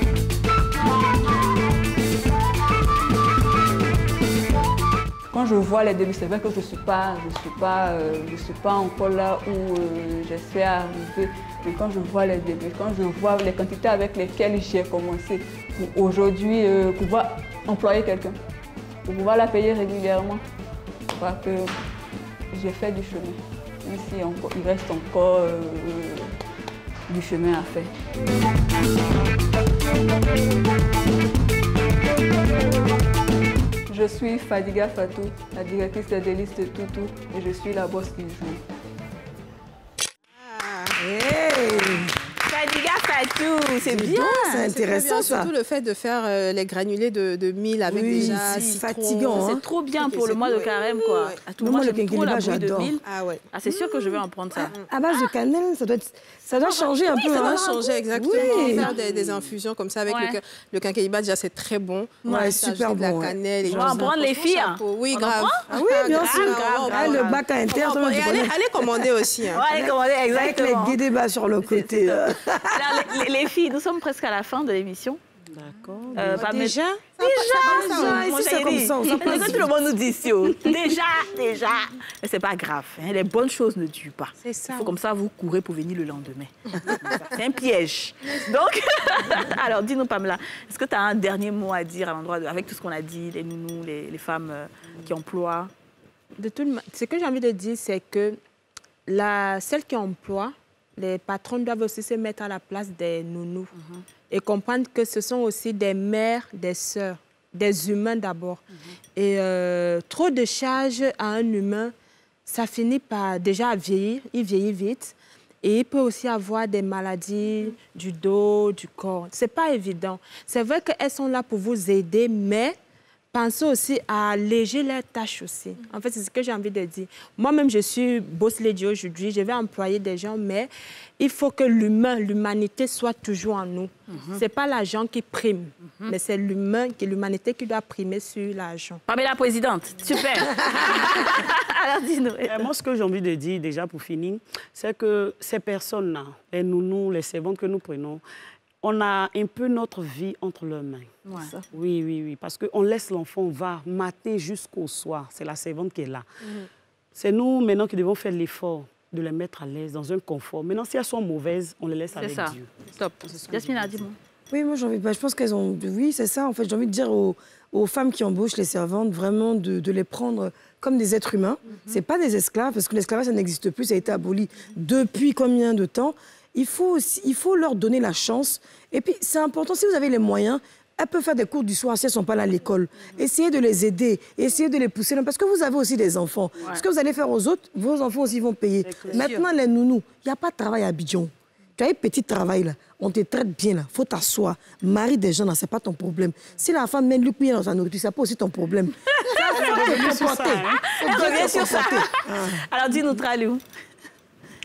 Quand je vois les débuts, c'est vrai que je suis pas encore là où j'espère arriver. Mais quand je vois les débuts, quand je vois les quantités avec lesquelles j'ai commencé, pour aujourd'hui pouvoir employer quelqu'un, pour pouvoir la payer régulièrement, je crois que j'ai fait du chemin. Même si il reste encore du chemin à faire. Je suis Fadiga Fatou, la directrice des délices de Toutou, et je suis la boss qui joue. Fadiga Fatou, c'est bien. C'est intéressant ça. Surtout le fait de faire les granulés de mil avec déjà citron. Fatigant. C'est trop bien pour le mois de carême, quoi. À tout moment, j'aime trop la bouille de mil. Ah ouais. Ah, c'est sûr que je vais en prendre ça. À base de cannelle, ça doit changer un peu. Ça doit changer, exactement. Faire des infusions comme ça avec le quinqueliba, déjà, c'est très bon. Ouais, super bon. La cannelle. On va en prendre les filles. Oui, grave. Ah oui, bien sûr. Le bac à inter. Allez commander aussi. Allez commander, exactement. Avec les guédébats sur le côté. Alors, les filles, nous sommes presque à la fin de l'émission. D'accord. Déjà, ici, c'est comme ça. tout le monde nous dit si. Déjà. Mais c'est pas grave. Hein, les bonnes choses ne durent pas. C'est ça. Il faut comme ça, vous courez pour venir le lendemain. C'est un piège. Donc, alors dis-nous, Pamela, est-ce que tu as un dernier mot à dire à l'endroit avec tout ce qu'on a dit, les nounous, les femmes qui emploient? Ce que j'ai envie de dire, c'est que celles qui emploient, les patrons doivent aussi se mettre à la place des nounous et comprendre que ce sont aussi des mères, des sœurs, des humains d'abord. Et trop de charges à un humain, ça finit par déjà vieillir, il vieillit vite. Et il peut aussi avoir des maladies du dos, du corps. Ce n'est pas évident. C'est vrai qu'elles sont là pour vous aider, mais pensez aussi à alléger leurs tâches aussi. En fait, c'est ce que j'ai envie de dire. Moi-même, je suis boss lady aujourd'hui. Je vais employer des gens, mais il faut que l'humanité soit toujours en nous. Ce n'est pas l'argent qui prime, mais c'est l'humanité qui doit primer sur l'argent. Pamela, la présidente, super. Alors, dis-nous. Moi, ce que j'ai envie de dire, déjà pour finir, c'est que ces personnes-là, les nounous, les servantes que nous prenons, on a un peu notre vie entre leurs mains. Ouais. Oui, parce qu'on laisse l'enfant va matin jusqu'au soir. C'est la servante qui est là. C'est nous, maintenant, qui devons faire l'effort de les mettre à l'aise, dans un confort. Maintenant, si elles sont mauvaises, on les laisse avec Dieu. Stop. Yasmine a dit bon. Oui, moi, je pense qu'elles ont... Oui, c'est ça. En fait, j'ai envie de dire aux femmes qui embauchent les servantes, vraiment de les prendre comme des êtres humains. Ce n'est pas des esclaves, parce que l'esclavage, ça n'existe plus. Ça a été aboli depuis combien de temps? Il faut leur donner la chance. Et puis, c'est important, si vous avez les moyens, elles peuvent faire des cours du soir si elles ne sont pas là à l'école. Essayez de les aider, essayez de les pousser. Parce que vous avez aussi des enfants. Ce que vous allez faire aux autres, vos enfants aussi vont payer. Maintenant, les nounous, il n'y a pas de travail à Abidjan. Tu as un petit travail, là. On te traite bien, là. Il faut t'asseoir. Marie des gens, là, ce n'est pas ton problème. Si la femme met le pied dans sa nourriture, ce n'est pas aussi ton problème. Reviens sur ça. Alors, dis-nous, Tralou.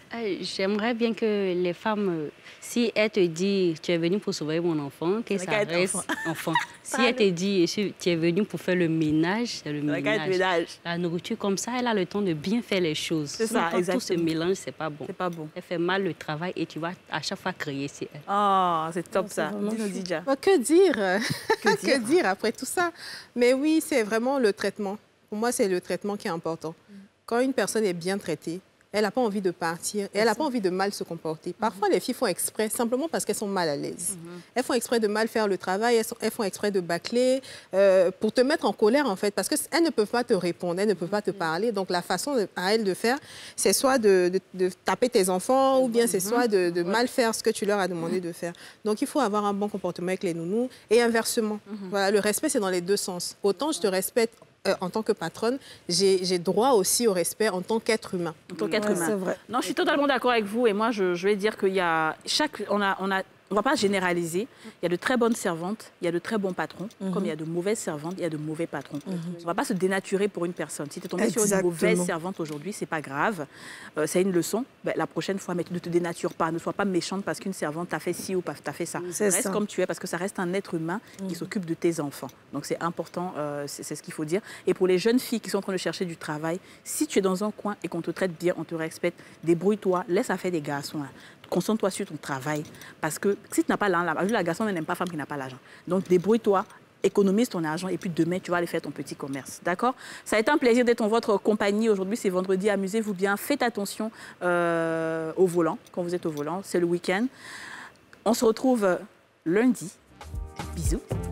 J'aimerais bien que les femmes, si elles te disent tu es venue pour sauver mon enfant, que ça reste enfant. Si elle te dit tu es venue pour faire le ménage, c'est le ménage. La nourriture, comme ça, elle a le temps de bien faire les choses. C'est ça, exactement. Tout se mélange, c'est pas bon. C'est pas bon. Elle fait mal le travail et tu vas à chaque fois crier sur elle. Oh, c'est top ça. Dis-nous, Didia. Que dire que dire après tout ça? Mais oui, c'est vraiment le traitement. Pour moi, c'est le traitement qui est important. Quand une personne est bien traitée, elle n'a pas envie de partir et elle n'a pas envie de mal se comporter. Parfois, les filles font exprès simplement parce qu'elles sont mal à l'aise. Elles font exprès de mal faire le travail, elles font exprès de bâcler pour te mettre en colère, en fait, parce qu'elles ne peuvent pas te répondre, elles ne peuvent pas te parler. Donc, la façon à elles de faire, c'est soit de taper tes enfants ou bien c'est soit de mal faire ce que tu leur as demandé de faire. Donc, il faut avoir un bon comportement avec les nounous et inversement. Voilà, le respect, c'est dans les deux sens. Autant je te respecte en tant que patronne, j'ai droit aussi au respect en tant qu'être humain. En tant qu'être humain. C'est vrai. Non, je suis totalement d'accord avec vous. Et moi, je vais dire qu'il y a on ne va pas généraliser. Il y a de très bonnes servantes, il y a de très bons patrons, comme il y a de mauvaises servantes, il y a de mauvais patrons. On ne va pas se dénaturer pour une personne. Si tu es tombé sur une mauvaise servante aujourd'hui, ce n'est pas grave. C'est une leçon. Ben, la prochaine fois, mais ne te dénature pas. Ne sois pas méchante parce qu'une servante t'a fait ci ou t'a fait ça. Reste comme tu es parce que ça reste un être humain qui s'occupe de tes enfants. Donc c'est important, c'est ce qu'il faut dire. Et pour les jeunes filles qui sont en train de chercher du travail, si tu es dans un coin et qu'on te traite bien, on te respecte, débrouille-toi, laisse à faire des garçons. Concentre-toi sur ton travail. Parce que si tu n'as pas l'argent, la garçon n'aime pas femme qui n'a pas l'argent. Donc débrouille-toi, économise ton argent et puis demain, tu vas aller faire ton petit commerce. D'accord? Ça a été un plaisir d'être en votre compagnie. Aujourd'hui, c'est vendredi. Amusez-vous bien. Faites attention au volant, quand vous êtes au volant. C'est le week-end. On se retrouve lundi. Bisous.